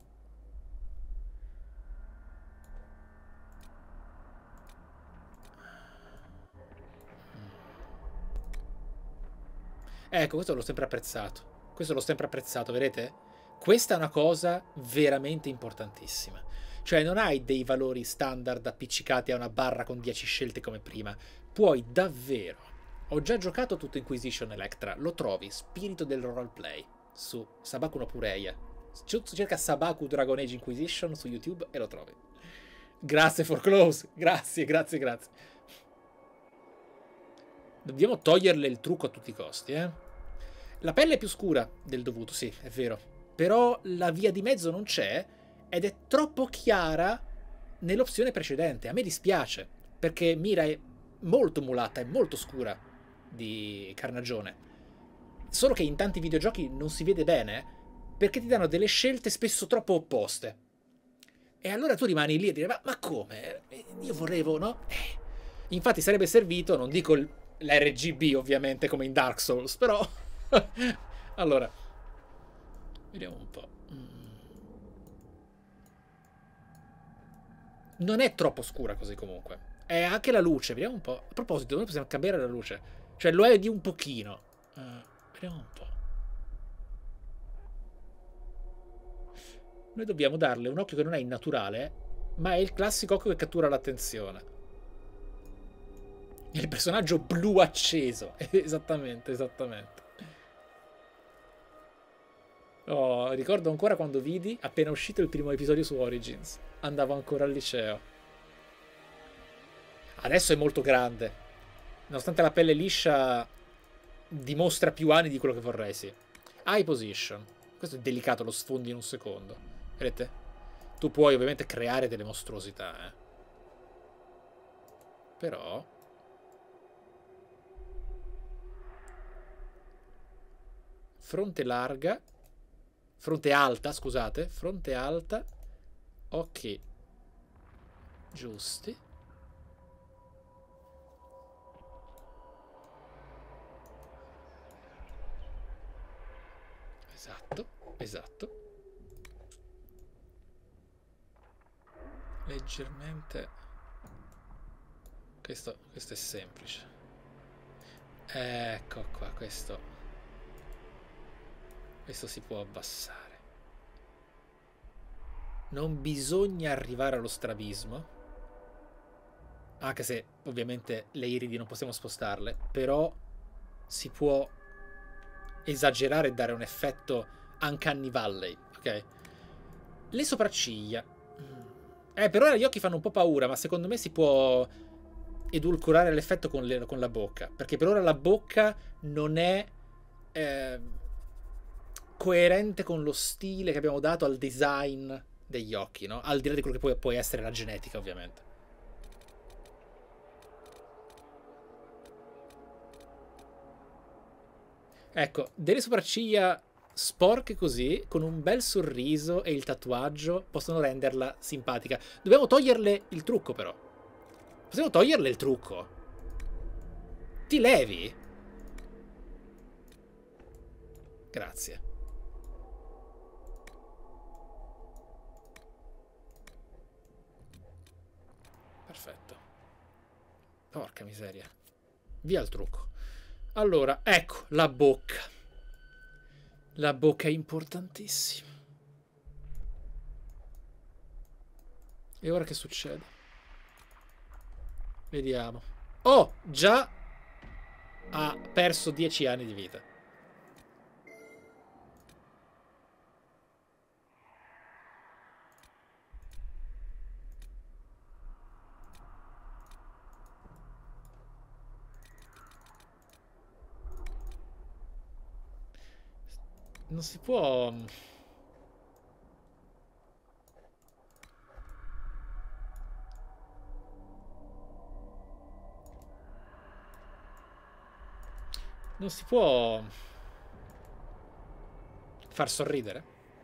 Ecco, questo l'ho sempre apprezzato. Questo l'ho sempre apprezzato, vedete? Questa è una cosa veramente importantissima. Cioè non hai dei valori standard appiccicati a una barra con dieci scelte come prima. Puoi davvero... Ho già giocato tutto Inquisition Electra. Lo trovi, spirito del roleplay, su Sabaku no Pureia. Cerca Sabaku Dragon Age Inquisition su YouTube e lo trovi. Grazie for close. Grazie, grazie, grazie. Dobbiamo toglierle il trucco a tutti i costi, eh. La pelle è più scura del dovuto, sì, è vero. Però la via di mezzo non c'è ed è troppo chiara nell'opzione precedente. A me dispiace, perché Mira è molto mulata, è molto scura di carnagione. Solo che in tanti videogiochi non si vede bene, perché ti danno delle scelte spesso troppo opposte. E allora tu rimani lì a dire, ma, ma come? Io volevo, no? Eh. Infatti sarebbe servito, non dico l'R G B ovviamente come in Dark Souls, però... Allora, vediamo un po'. Non è troppo scura così comunque. È anche la luce, vediamo un po'. A proposito, noi possiamo cambiare la luce. Cioè lo è di un pochino. Uh, vediamo un po'. Noi dobbiamo darle un occhio che non è innaturale, ma è il classico occhio che cattura l'attenzione. È il personaggio blu acceso. Esattamente, esattamente. Oh, ricordo ancora quando vidi, appena uscito il primo episodio su Origins. Andavo ancora al liceo. Adesso è molto grande. Nonostante la pelle liscia, dimostra più anni di quello che vorrei, sì. Eye position. Questo è delicato, lo sfondi in un secondo. Vedete? Tu puoi ovviamente creare delle mostruosità, eh. Però... Fronte larga. Fronte alta, scusate. Fronte alta. Occhi giusti. Esatto, esatto. Leggermente. Questo, questo è semplice. Ecco qua, questo. Questo si può abbassare. Non bisogna arrivare allo strabismo. Anche se ovviamente le iridi non possiamo spostarle. Però si può esagerare e dare un effetto Uncanny Valley, ok? Le sopracciglia. Eh, per ora gli occhi fanno un po' paura, ma secondo me si può edulcorare l'effetto con, le, con la bocca. Perché per ora la bocca non è eh, coerente con lo stile che abbiamo dato al design degli occhi, no? Al di là di quello che poi può essere la genetica, ovviamente. Ecco, delle sopracciglia sporche così, con un bel sorriso e il tatuaggio, possono renderla simpatica. Dobbiamo toglierle il trucco, però. Possiamo toglierle il trucco? Ti levi? Grazie. Perfetto. Porca miseria. Via il trucco. Allora, ecco, la bocca. La bocca è importantissima. E ora che succede? Vediamo. Oh, già ha perso dieci anni di vita. Non si può... Non si può... far sorridere?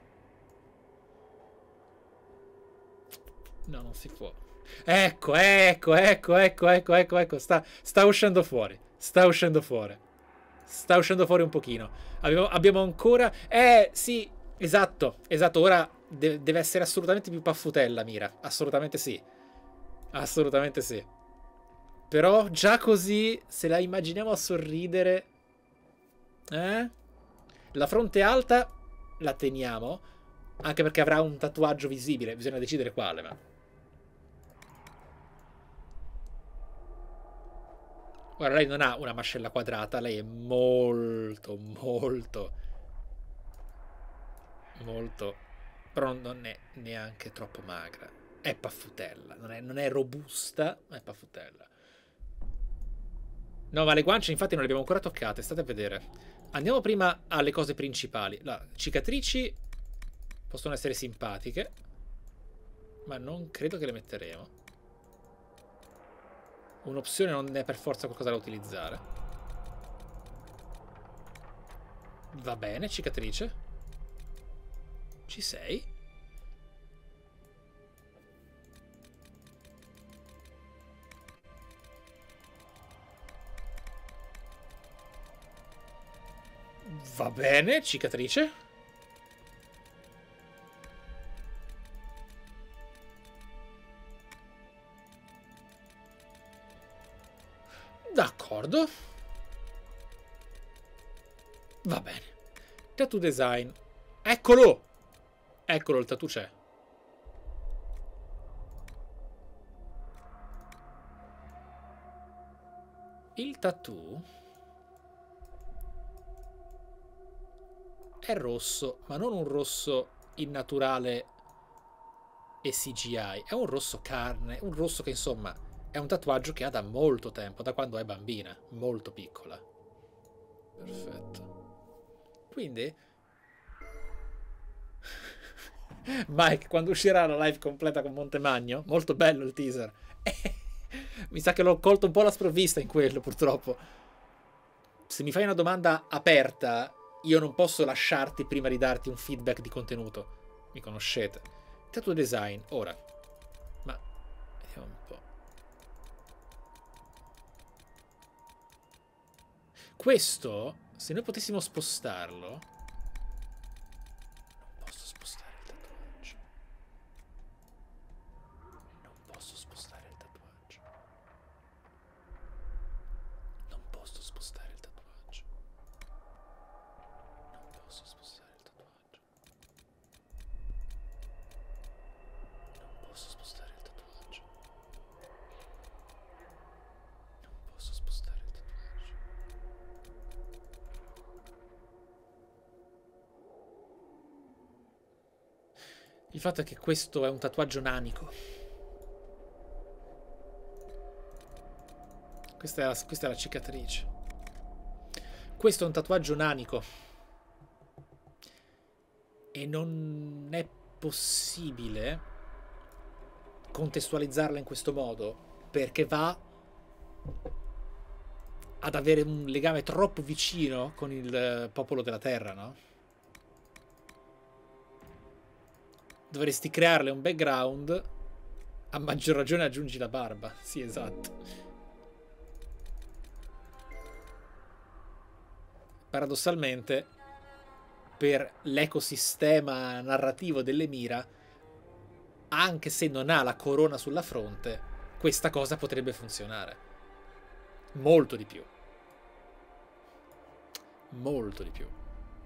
No, non si può. Ecco, ecco, ecco, ecco, ecco, ecco, ecco. Sta, sta uscendo fuori. Sta uscendo fuori. Sta uscendo fuori un pochino. Abbiamo, abbiamo ancora... Eh, sì. Esatto, esatto, ora de deve essere assolutamente più paffutella, Mira. Assolutamente sì. Assolutamente sì. Però già così, se la immaginiamo a sorridere... Eh? La fronte alta la teniamo, anche perché avrà un tatuaggio visibile. Bisogna decidere quale, ma... Ora, lei non ha una mascella quadrata, lei è molto, molto... Molto... Però non è neanche troppo magra. È paffutella, non è, non è robusta, ma è paffutella. No, ma le guance infatti non le abbiamo ancora toccate, state a vedere. Andiamo prima alle cose principali. Le cicatrici possono essere simpatiche, ma non credo che le metteremo. Un'opzione non è per forza qualcosa da utilizzare. Va bene, cicatrice. Ci sei? Va bene, cicatrice. D'accordo. Va bene. Tattoo design. Eccolo! Eccolo, il tattoo c'è. Il tattoo è rosso, ma non un rosso innaturale e C G I. È un rosso carne, un rosso che insomma è un tatuaggio che ha da molto tempo, da quando è bambina, molto piccola. Perfetto. Quindi... Mike, quando uscirà la live completa con Montemagno? Molto bello il teaser. Mi sa che l'ho colto un po' alla sprovvista in quello, purtroppo. Se mi fai una domanda aperta, io non posso lasciarti prima di darti un feedback di contenuto. Mi conoscete. Tattoo design, ora. Ma vediamo un po'. Questo, se noi potessimo spostarlo... Non posso spostare il tatuaggio. Non posso spostare il tatuaggio. Non posso spostare il tatuaggio. Non posso spostare il tatuaggio. Non posso spostare il tatuaggio. Non posso spostare il tatuaggio. Il fatto è che questo è un tatuaggio nanico. Questa è la, questa è la cicatrice. Questo è un tatuaggio nanico. E non è possibile contestualizzarla in questo modo, perché va ad avere un legame troppo vicino con il popolo della terra, no? Dovresti crearle un background. A maggior ragione aggiungi la barba. Sì, esatto. Paradossalmente, per l'ecosistema narrativo delle Mira, anche se non ha la corona sulla fronte, questa cosa potrebbe funzionare. Molto di più. Molto di più.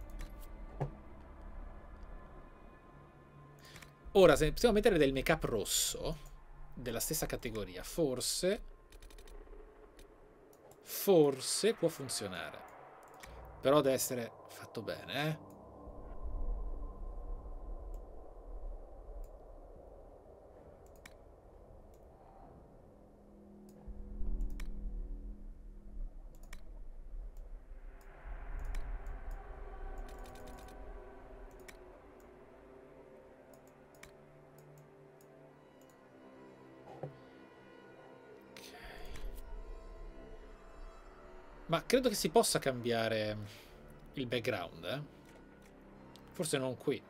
Ora, se possiamo mettere del make-up rosso, della stessa categoria, forse... Forse può funzionare. Però deve essere fatto bene, eh? Ma credo che si possa cambiare il background, eh? Forse non qui.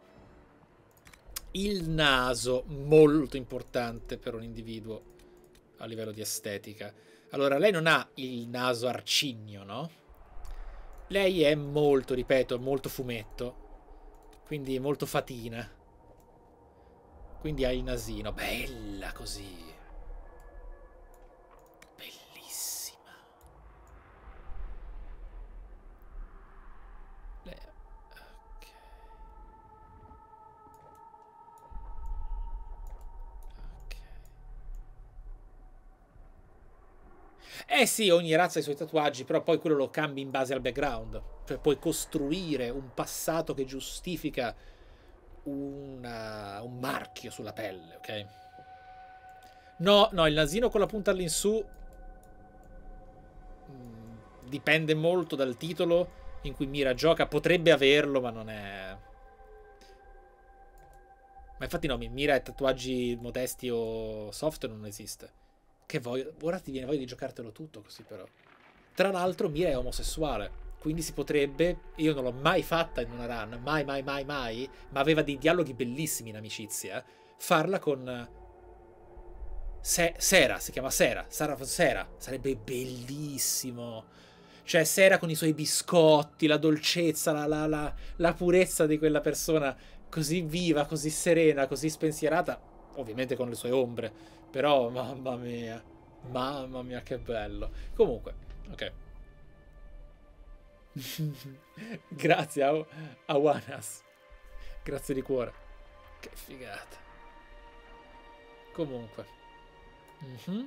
Il naso, molto importante per un individuo a livello di estetica. Allora, lei non ha il naso arcigno, no? Lei è molto, ripeto, molto fumetto. Quindi è molto fatina. Quindi hai il nasino. Bella così. Bellissima. Le... Ok. Ok. Eh sì, ogni razza ha i suoi tatuaggi, però poi quello lo cambi in base al background. Cioè puoi costruire un passato che giustifica una, un marchio sulla pelle, ok? No, no, il nasino con la punta all'insù mh, dipende molto dal titolo in cui Mira gioca. Potrebbe averlo, ma non è... Ma infatti no, Mira e tatuaggi modesti o soft non esiste. Che voglio... Ora ti viene voglia di giocartelo tutto così però. Tra l'altro Mira è omosessuale. Quindi si potrebbe, io non l'ho mai fatta in una run, mai, mai, mai, mai, ma aveva dei dialoghi bellissimi in amicizia, farla con Se Sera, si chiama Sera, Sara Sera, sarebbe bellissimo. Cioè Sera con i suoi biscotti, la dolcezza, la, la, la, la purezza di quella persona così viva, così serena, così spensierata, ovviamente con le sue ombre, però mamma mia, mamma mia che bello. Comunque, ok. Grazie a, a Wanas. Grazie di cuore. Che figata. Comunque. Mm-hmm.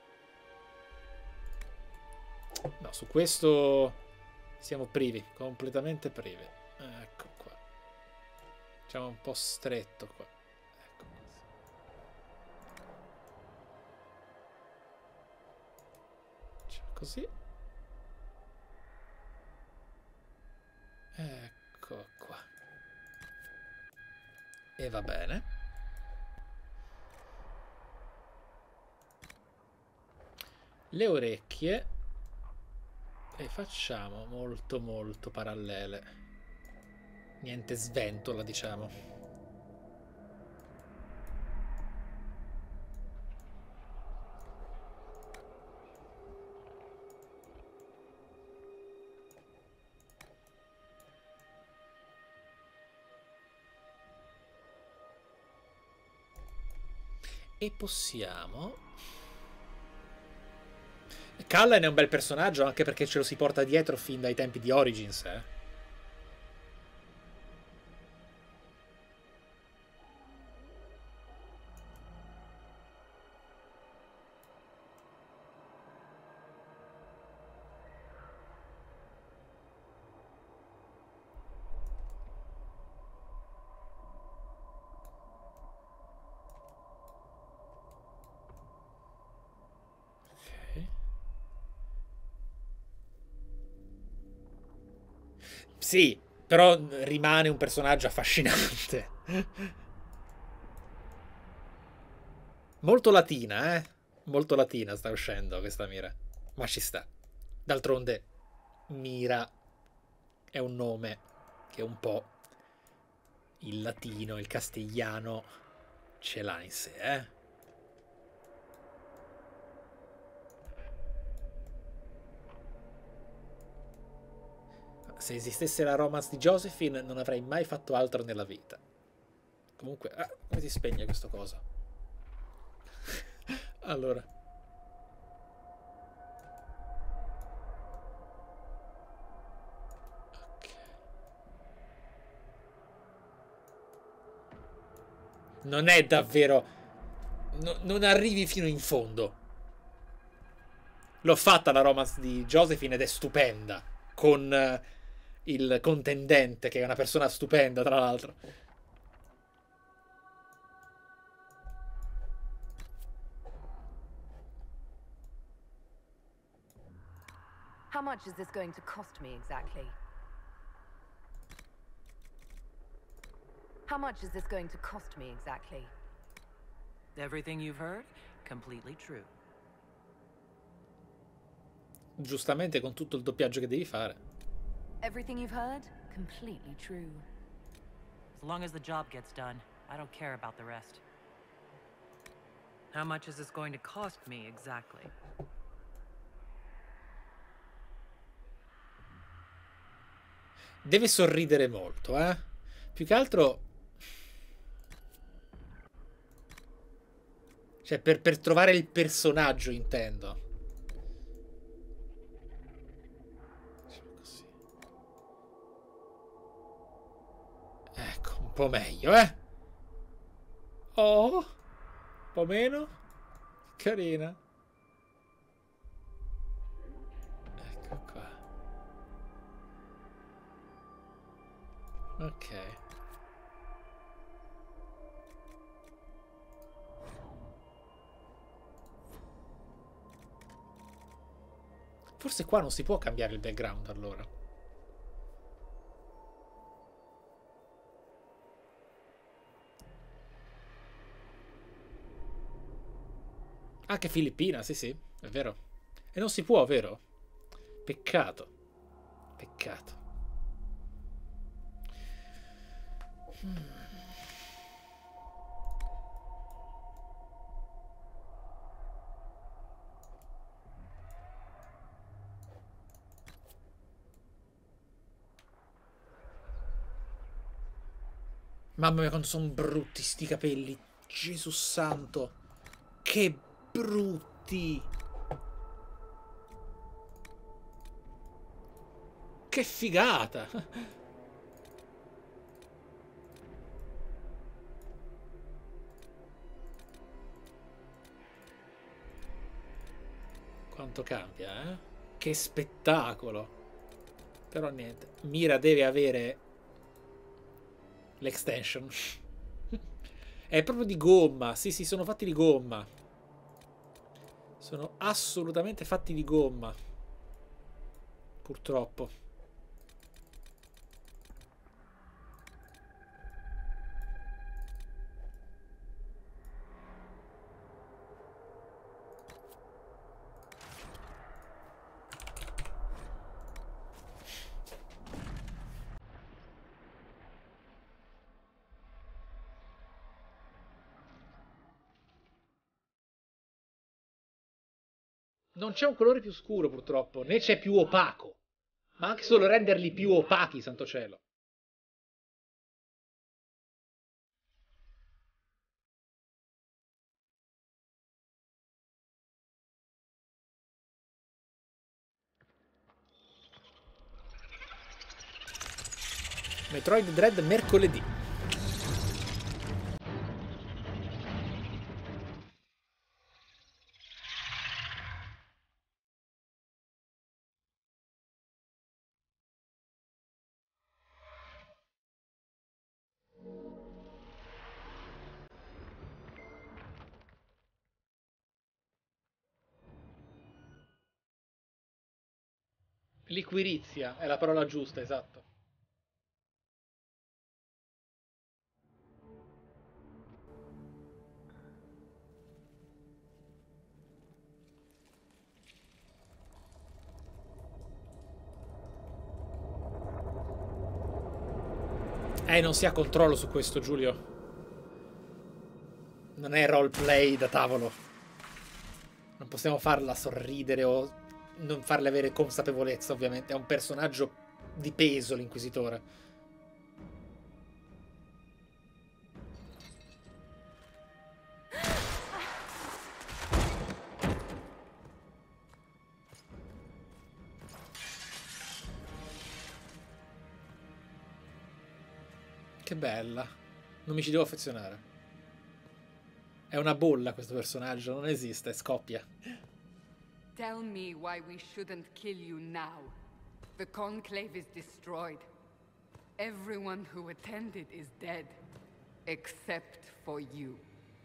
No, su questo siamo privi, completamente privi. Ecco qua. Facciamo un po' stretto qua. Ecco così. Così. Ecco qua. E va bene. Le orecchie le facciamo molto molto parallele. Niente sventola, diciamo. E possiamo... Cullen è un bel personaggio anche perché ce lo si porta dietro fin dai tempi di Origins, eh. Sì, però rimane un personaggio affascinante. Molto latina, eh? Molto latina sta uscendo questa Mira. Ma ci sta. D'altronde, Mira è un nome che un po' il latino, il castigliano ce l'ha in sé, eh? Se esistesse la romance di Josephine non avrei mai fatto altro nella vita. Comunque, ah, come si spegne questo coso? Allora. Ok. Non è davvero... No, non arrivi fino in fondo. L'ho fatta la romance di Josephine ed è stupenda. Con uh, il contendente, che è una persona stupenda, tra l'altro. How much is this going to cost me exactly? How much is this going to cost me exactly? Everything you've heard, completely true. Giustamente con tutto il doppiaggio che devi fare. Everything you've heard, completely true. As long as the job gets done, I don't care about the rest. How much is this going to cost me exactly? Deve sorridere molto, eh? Più che altro... Cioè, per, per trovare il personaggio, intendo. Così. Ecco, un po' meglio, eh? Oh, un po' meno. Carina. Ecco qua. Ok. Forse qua non si può cambiare il background, allora. Anche Filippina, sì sì, è vero. E non si può, vero? Peccato. Peccato. Hmm. Mamma mia, quanto sono brutti sti capelli. Gesù santo. Che brutti. Che figata. Quanto cambia, eh? Che spettacolo. Però niente. Mira deve avere l'extension. È proprio di gomma. Sì, sì, sono fatti di gomma. Sono assolutamente fatti di gomma. Purtroppo. Non c'è un colore più scuro, purtroppo, né c'è più opaco. Ma anche solo renderli più opachi, santo cielo. Metroid Dread mercoledì. Liquirizia è la parola giusta, esatto. Eh, non si ha controllo su questo, Giulio. Non è roleplay da tavolo. Non possiamo farla sorridere o non farle avere consapevolezza, ovviamente. È un personaggio di peso, l'inquisitore. Che bella. Non mi ci devo affezionare. È una bolla questo personaggio, non esiste, scoppia. Tell me why we shouldn't kill you now. The Conclave is destroyed. Everyone who attended is dead. Except for you.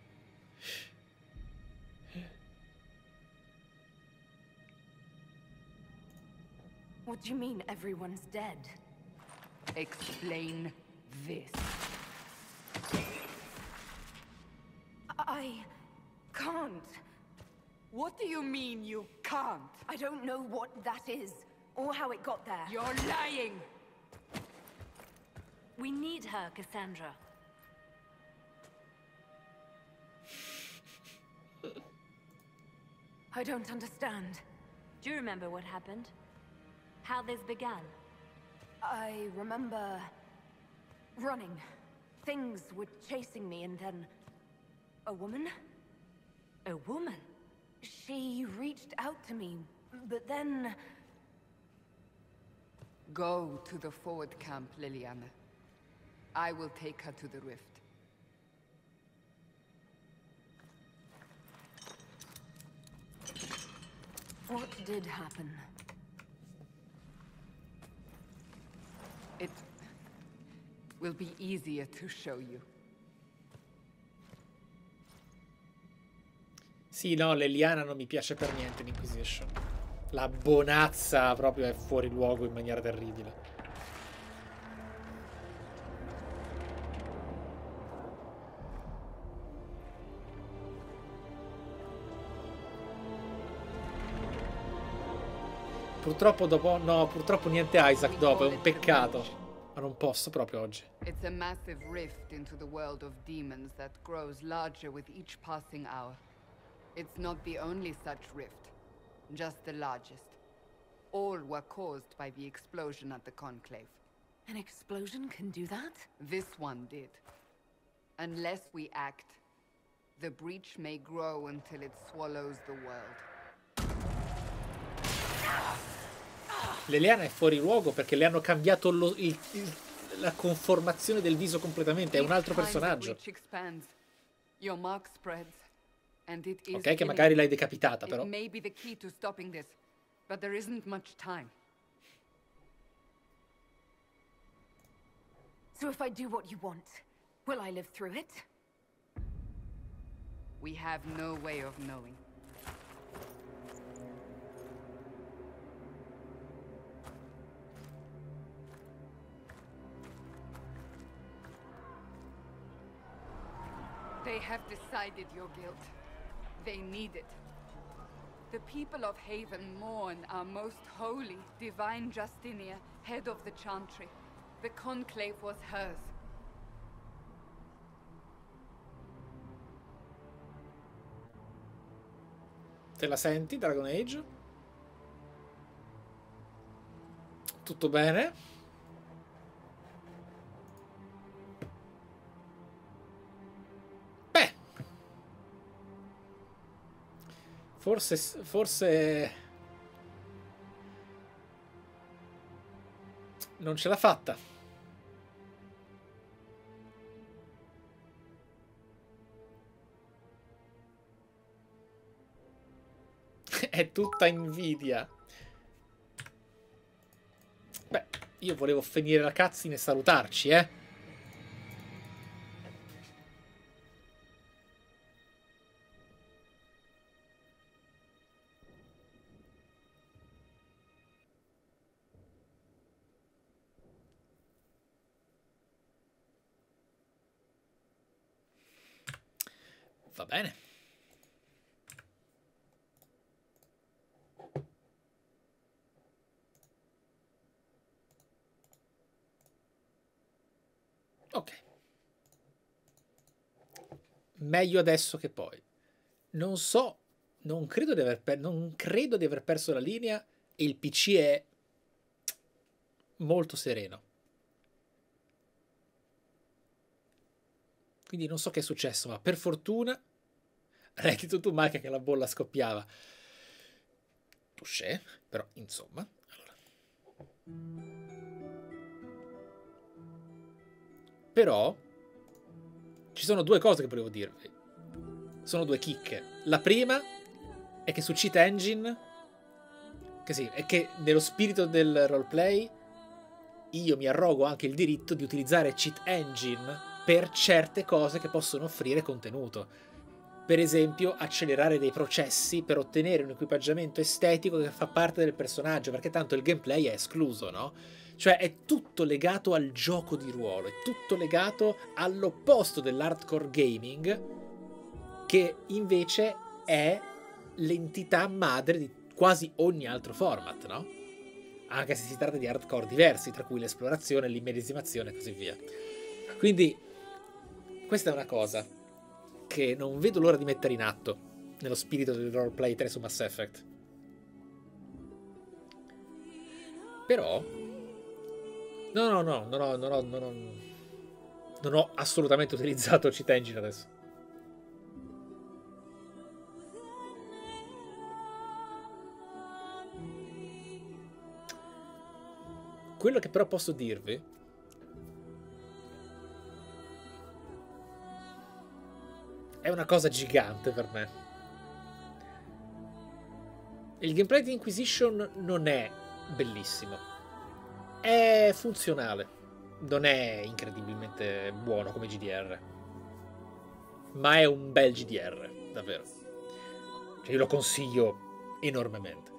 What do you mean everyone's dead? Explain this. I can't. What do you mean you can't? I don't know what that is, or how it got there. You're lying! We need her, Cassandra. I don't understand. Do you remember what happened? How this began? I remember... running. Things were chasing me, and then... a woman? A woman? She reached out to me, but then... Go to the forward camp, Leliana. I will take her to the rift. What did happen? It will be easier to show you. Sì, no, Leliana non mi piace per niente l'Inquisition. La bonazza proprio è fuori luogo in maniera terribile. Purtroppo dopo... No, purtroppo niente Isaac dopo, è un peccato. Ma non posso proprio oggi. It's a massive rift into the world of demons that grows larger with each passing hour. It's not the only such rift, just the largest. All were caused by the explosion at the Conclave. An explosion can do that? This one did. Unless we act, the breach may grow until it swallows the world. Leliana è fuori luogo perché le hanno cambiato lo, il, il, la conformazione del viso completamente, è un altro personaggio. Your mark spreads. Ok, che magari l'hai decapitata, però. It may be the key to stopping this, but there isn't much time. So if I do what you want, will I live through it? We have no way of knowing. They have decided your guilt. They need it. The people of Haven mourn our most holy, divine Justinia, head of the Chantry. The Conclave was hers. Te la senti, Dragon Age? Tutto bene? Forse, forse non ce l'ha fatta. È tutta invidia. Beh, io volevo finire la cutscene e salutarci, eh. Va bene. Ok. Meglio adesso che poi. Non so, non credo di aver, per, non credo di aver perso la linea e il P C è molto sereno. Quindi non so che è successo, ma per fortuna hai detto tu, Mike, che la bolla scoppiava. Touché, però insomma. Allora. Però ci sono due cose che volevo dirvi. Sono due chicche. La prima è che su Cheat Engine, che sì, è che nello spirito del roleplay io mi arrogo anche il diritto di utilizzare Cheat Engine per certe cose che possono offrire contenuto. Per esempio, accelerare dei processi per ottenere un equipaggiamento estetico che fa parte del personaggio, perché tanto il gameplay è escluso, no? Cioè è tutto legato al gioco di ruolo, è tutto legato all'opposto dell'hardcore gaming, che invece è l'entità madre di quasi ogni altro format, no? Anche se si tratta di hardcore diversi, tra cui l'esplorazione, l'immedesimazione e così via. Quindi questa è una cosa che non vedo l'ora di mettere in atto nello spirito del roleplay tre su Mass Effect. Però no no no no no no no no Non ho assolutamente utilizzato Cheat Engine adesso. Quello che però posso dirvi è una cosa gigante per me. Il gameplay di Inquisition non è bellissimo. È funzionale. Non è incredibilmente buono come G D R. Ma è un bel G D R, davvero. Cioè io lo consiglio enormemente.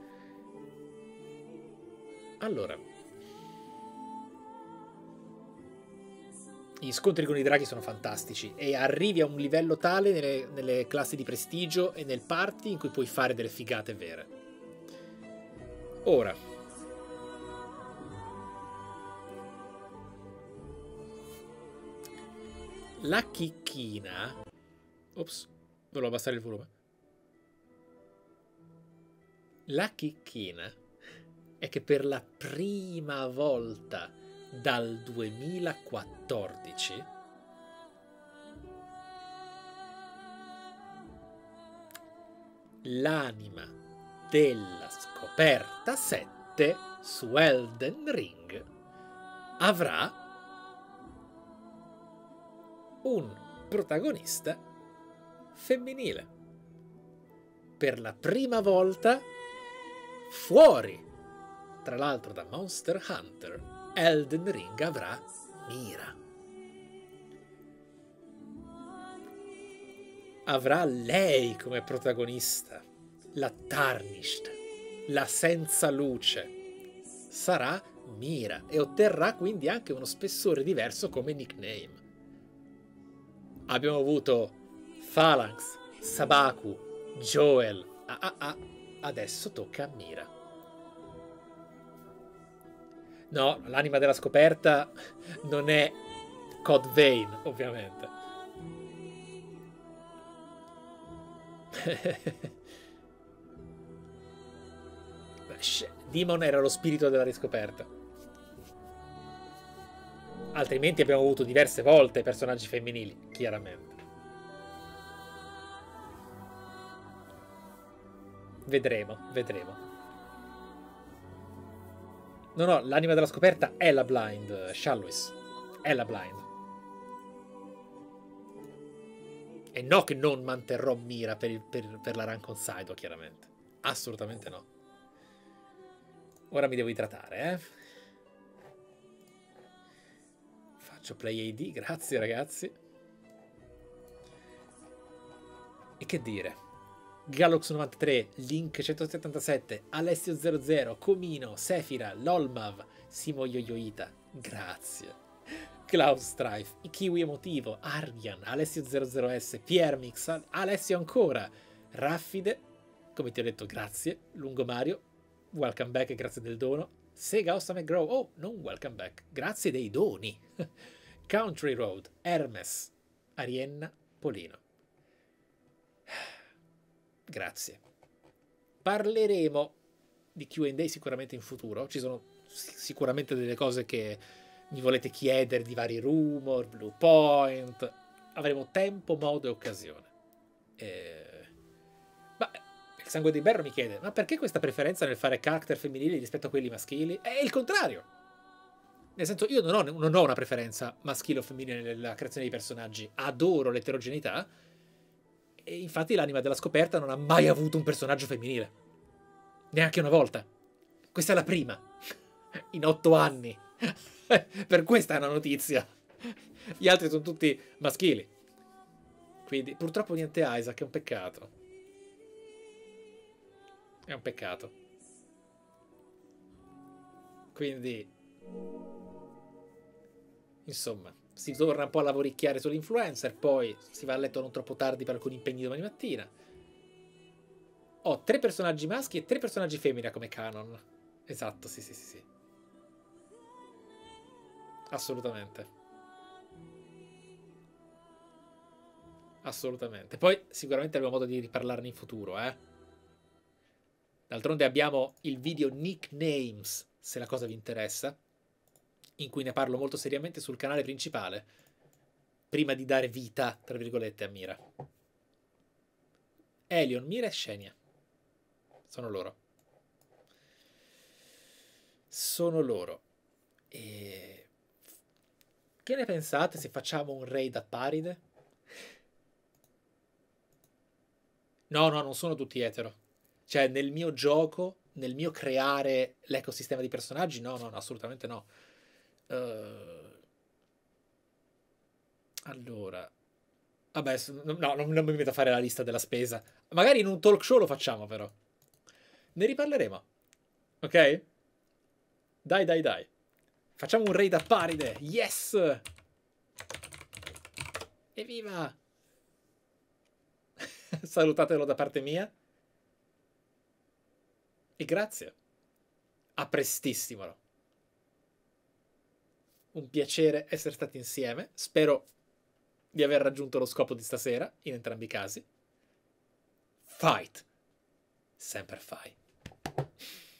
Allora, gli scontri con i draghi sono fantastici e arrivi a un livello tale nelle, nelle classi di prestigio e nel party in cui puoi fare delle figate vere. Ora, la chicchina... Ops, volevo abbassare il volume. La chicchina è che per la prima volta dal duemilaquattordici l'anima della scoperta sette su Elden Ring avrà un protagonista femminile. Per la prima volta fuori, tra l'altro da Monster Hunter, Elden Ring avrà Mira. Avrà lei come protagonista, la Tarnished, la senza luce. Sarà Mira e otterrà quindi anche uno spessore diverso come nickname. Abbiamo avuto Phalanx, Sabaku, Joel, ah ah ah, adesso tocca a Mira. No, l'anima della scoperta non è Code Vein, ovviamente. Demon era lo spirito della riscoperta. Altrimenti abbiamo avuto diverse volte personaggi femminili, chiaramente. Vedremo, vedremo. No, no, l'anima della scoperta è la Blind, Shallois. È la Blind. E no che non manterrò Mira per, il, per, per la Rank on Side, chiaramente. Assolutamente no. Ora mi devo idratare, eh. Faccio play A D, grazie ragazzi. E che dire? Galox novantatré, Link centosettantasette, Alessio zero zero, Comino, Sefira, Lolmav, Simo Yoyoita, grazie. Cloud Strife, Kiwi Emotivo, Ardian, Alessio zero zero S, Piermix, Alessio ancora, Raffide, come ti ho detto grazie, Lungo Mario, welcome back e grazie del dono, Sega Awesome Grow, oh, non welcome back, grazie dei doni, Country Road, Hermes, Arienna, Polino. Grazie. Parleremo di Q and A sicuramente in futuro. Ci sono sicuramente delle cose che mi volete chiedere, di vari rumor, Blue Point. Avremo tempo, modo e occasione. E... Ma il sangue di Berro mi chiede, ma perché questa preferenza nel fare character femminili rispetto a quelli maschili? È il contrario. Nel senso, io non ho, non ho una preferenza maschile o femminile nella creazione dei personaggi. Adoro l'eterogeneità. E infatti l'anima della scoperta non ha mai avuto un personaggio femminile. Neanche una volta. Questa è la prima. In otto anni. Per questa è una notizia. Gli altri sono tutti maschili. Quindi purtroppo niente Isaac, è un peccato. È un peccato. Quindi... Insomma... Si torna un po' a lavoricchiare sull'influencer, poi si va a letto non troppo tardi per alcuni impegni domani mattina. Ho tre personaggi maschi e tre personaggi femmine come canon. Esatto, sì, sì, sì, sì. Assolutamente. Assolutamente. Poi sicuramente avremo modo di riparlarne in futuro, eh. D'altronde abbiamo il video Nicknames, se la cosa vi interessa, in cui ne parlo molto seriamente sul canale principale, prima di dare vita, tra virgolette, a Mira. Elion, Mira e Scenia. Sono loro. Sono loro. E... che ne pensate se facciamo un raid a Paride? No, no, non sono tutti etero. Cioè, nel mio gioco, nel mio creare l'ecosistema di personaggi, no, no, no, assolutamente no. Uh... Allora... Vabbè, no, non, non mi metto a fare la lista della spesa. Magari in un talk show lo facciamo, però. Ne riparleremo. Ok? Dai, dai, dai. Facciamo un raid a Paride. Yes! Evviva! Salutatelo da parte mia. E grazie. A prestissimo. Un piacere essere stati insieme. Spero di aver raggiunto lo scopo di stasera, in entrambi i casi. Fight. Sempre fai.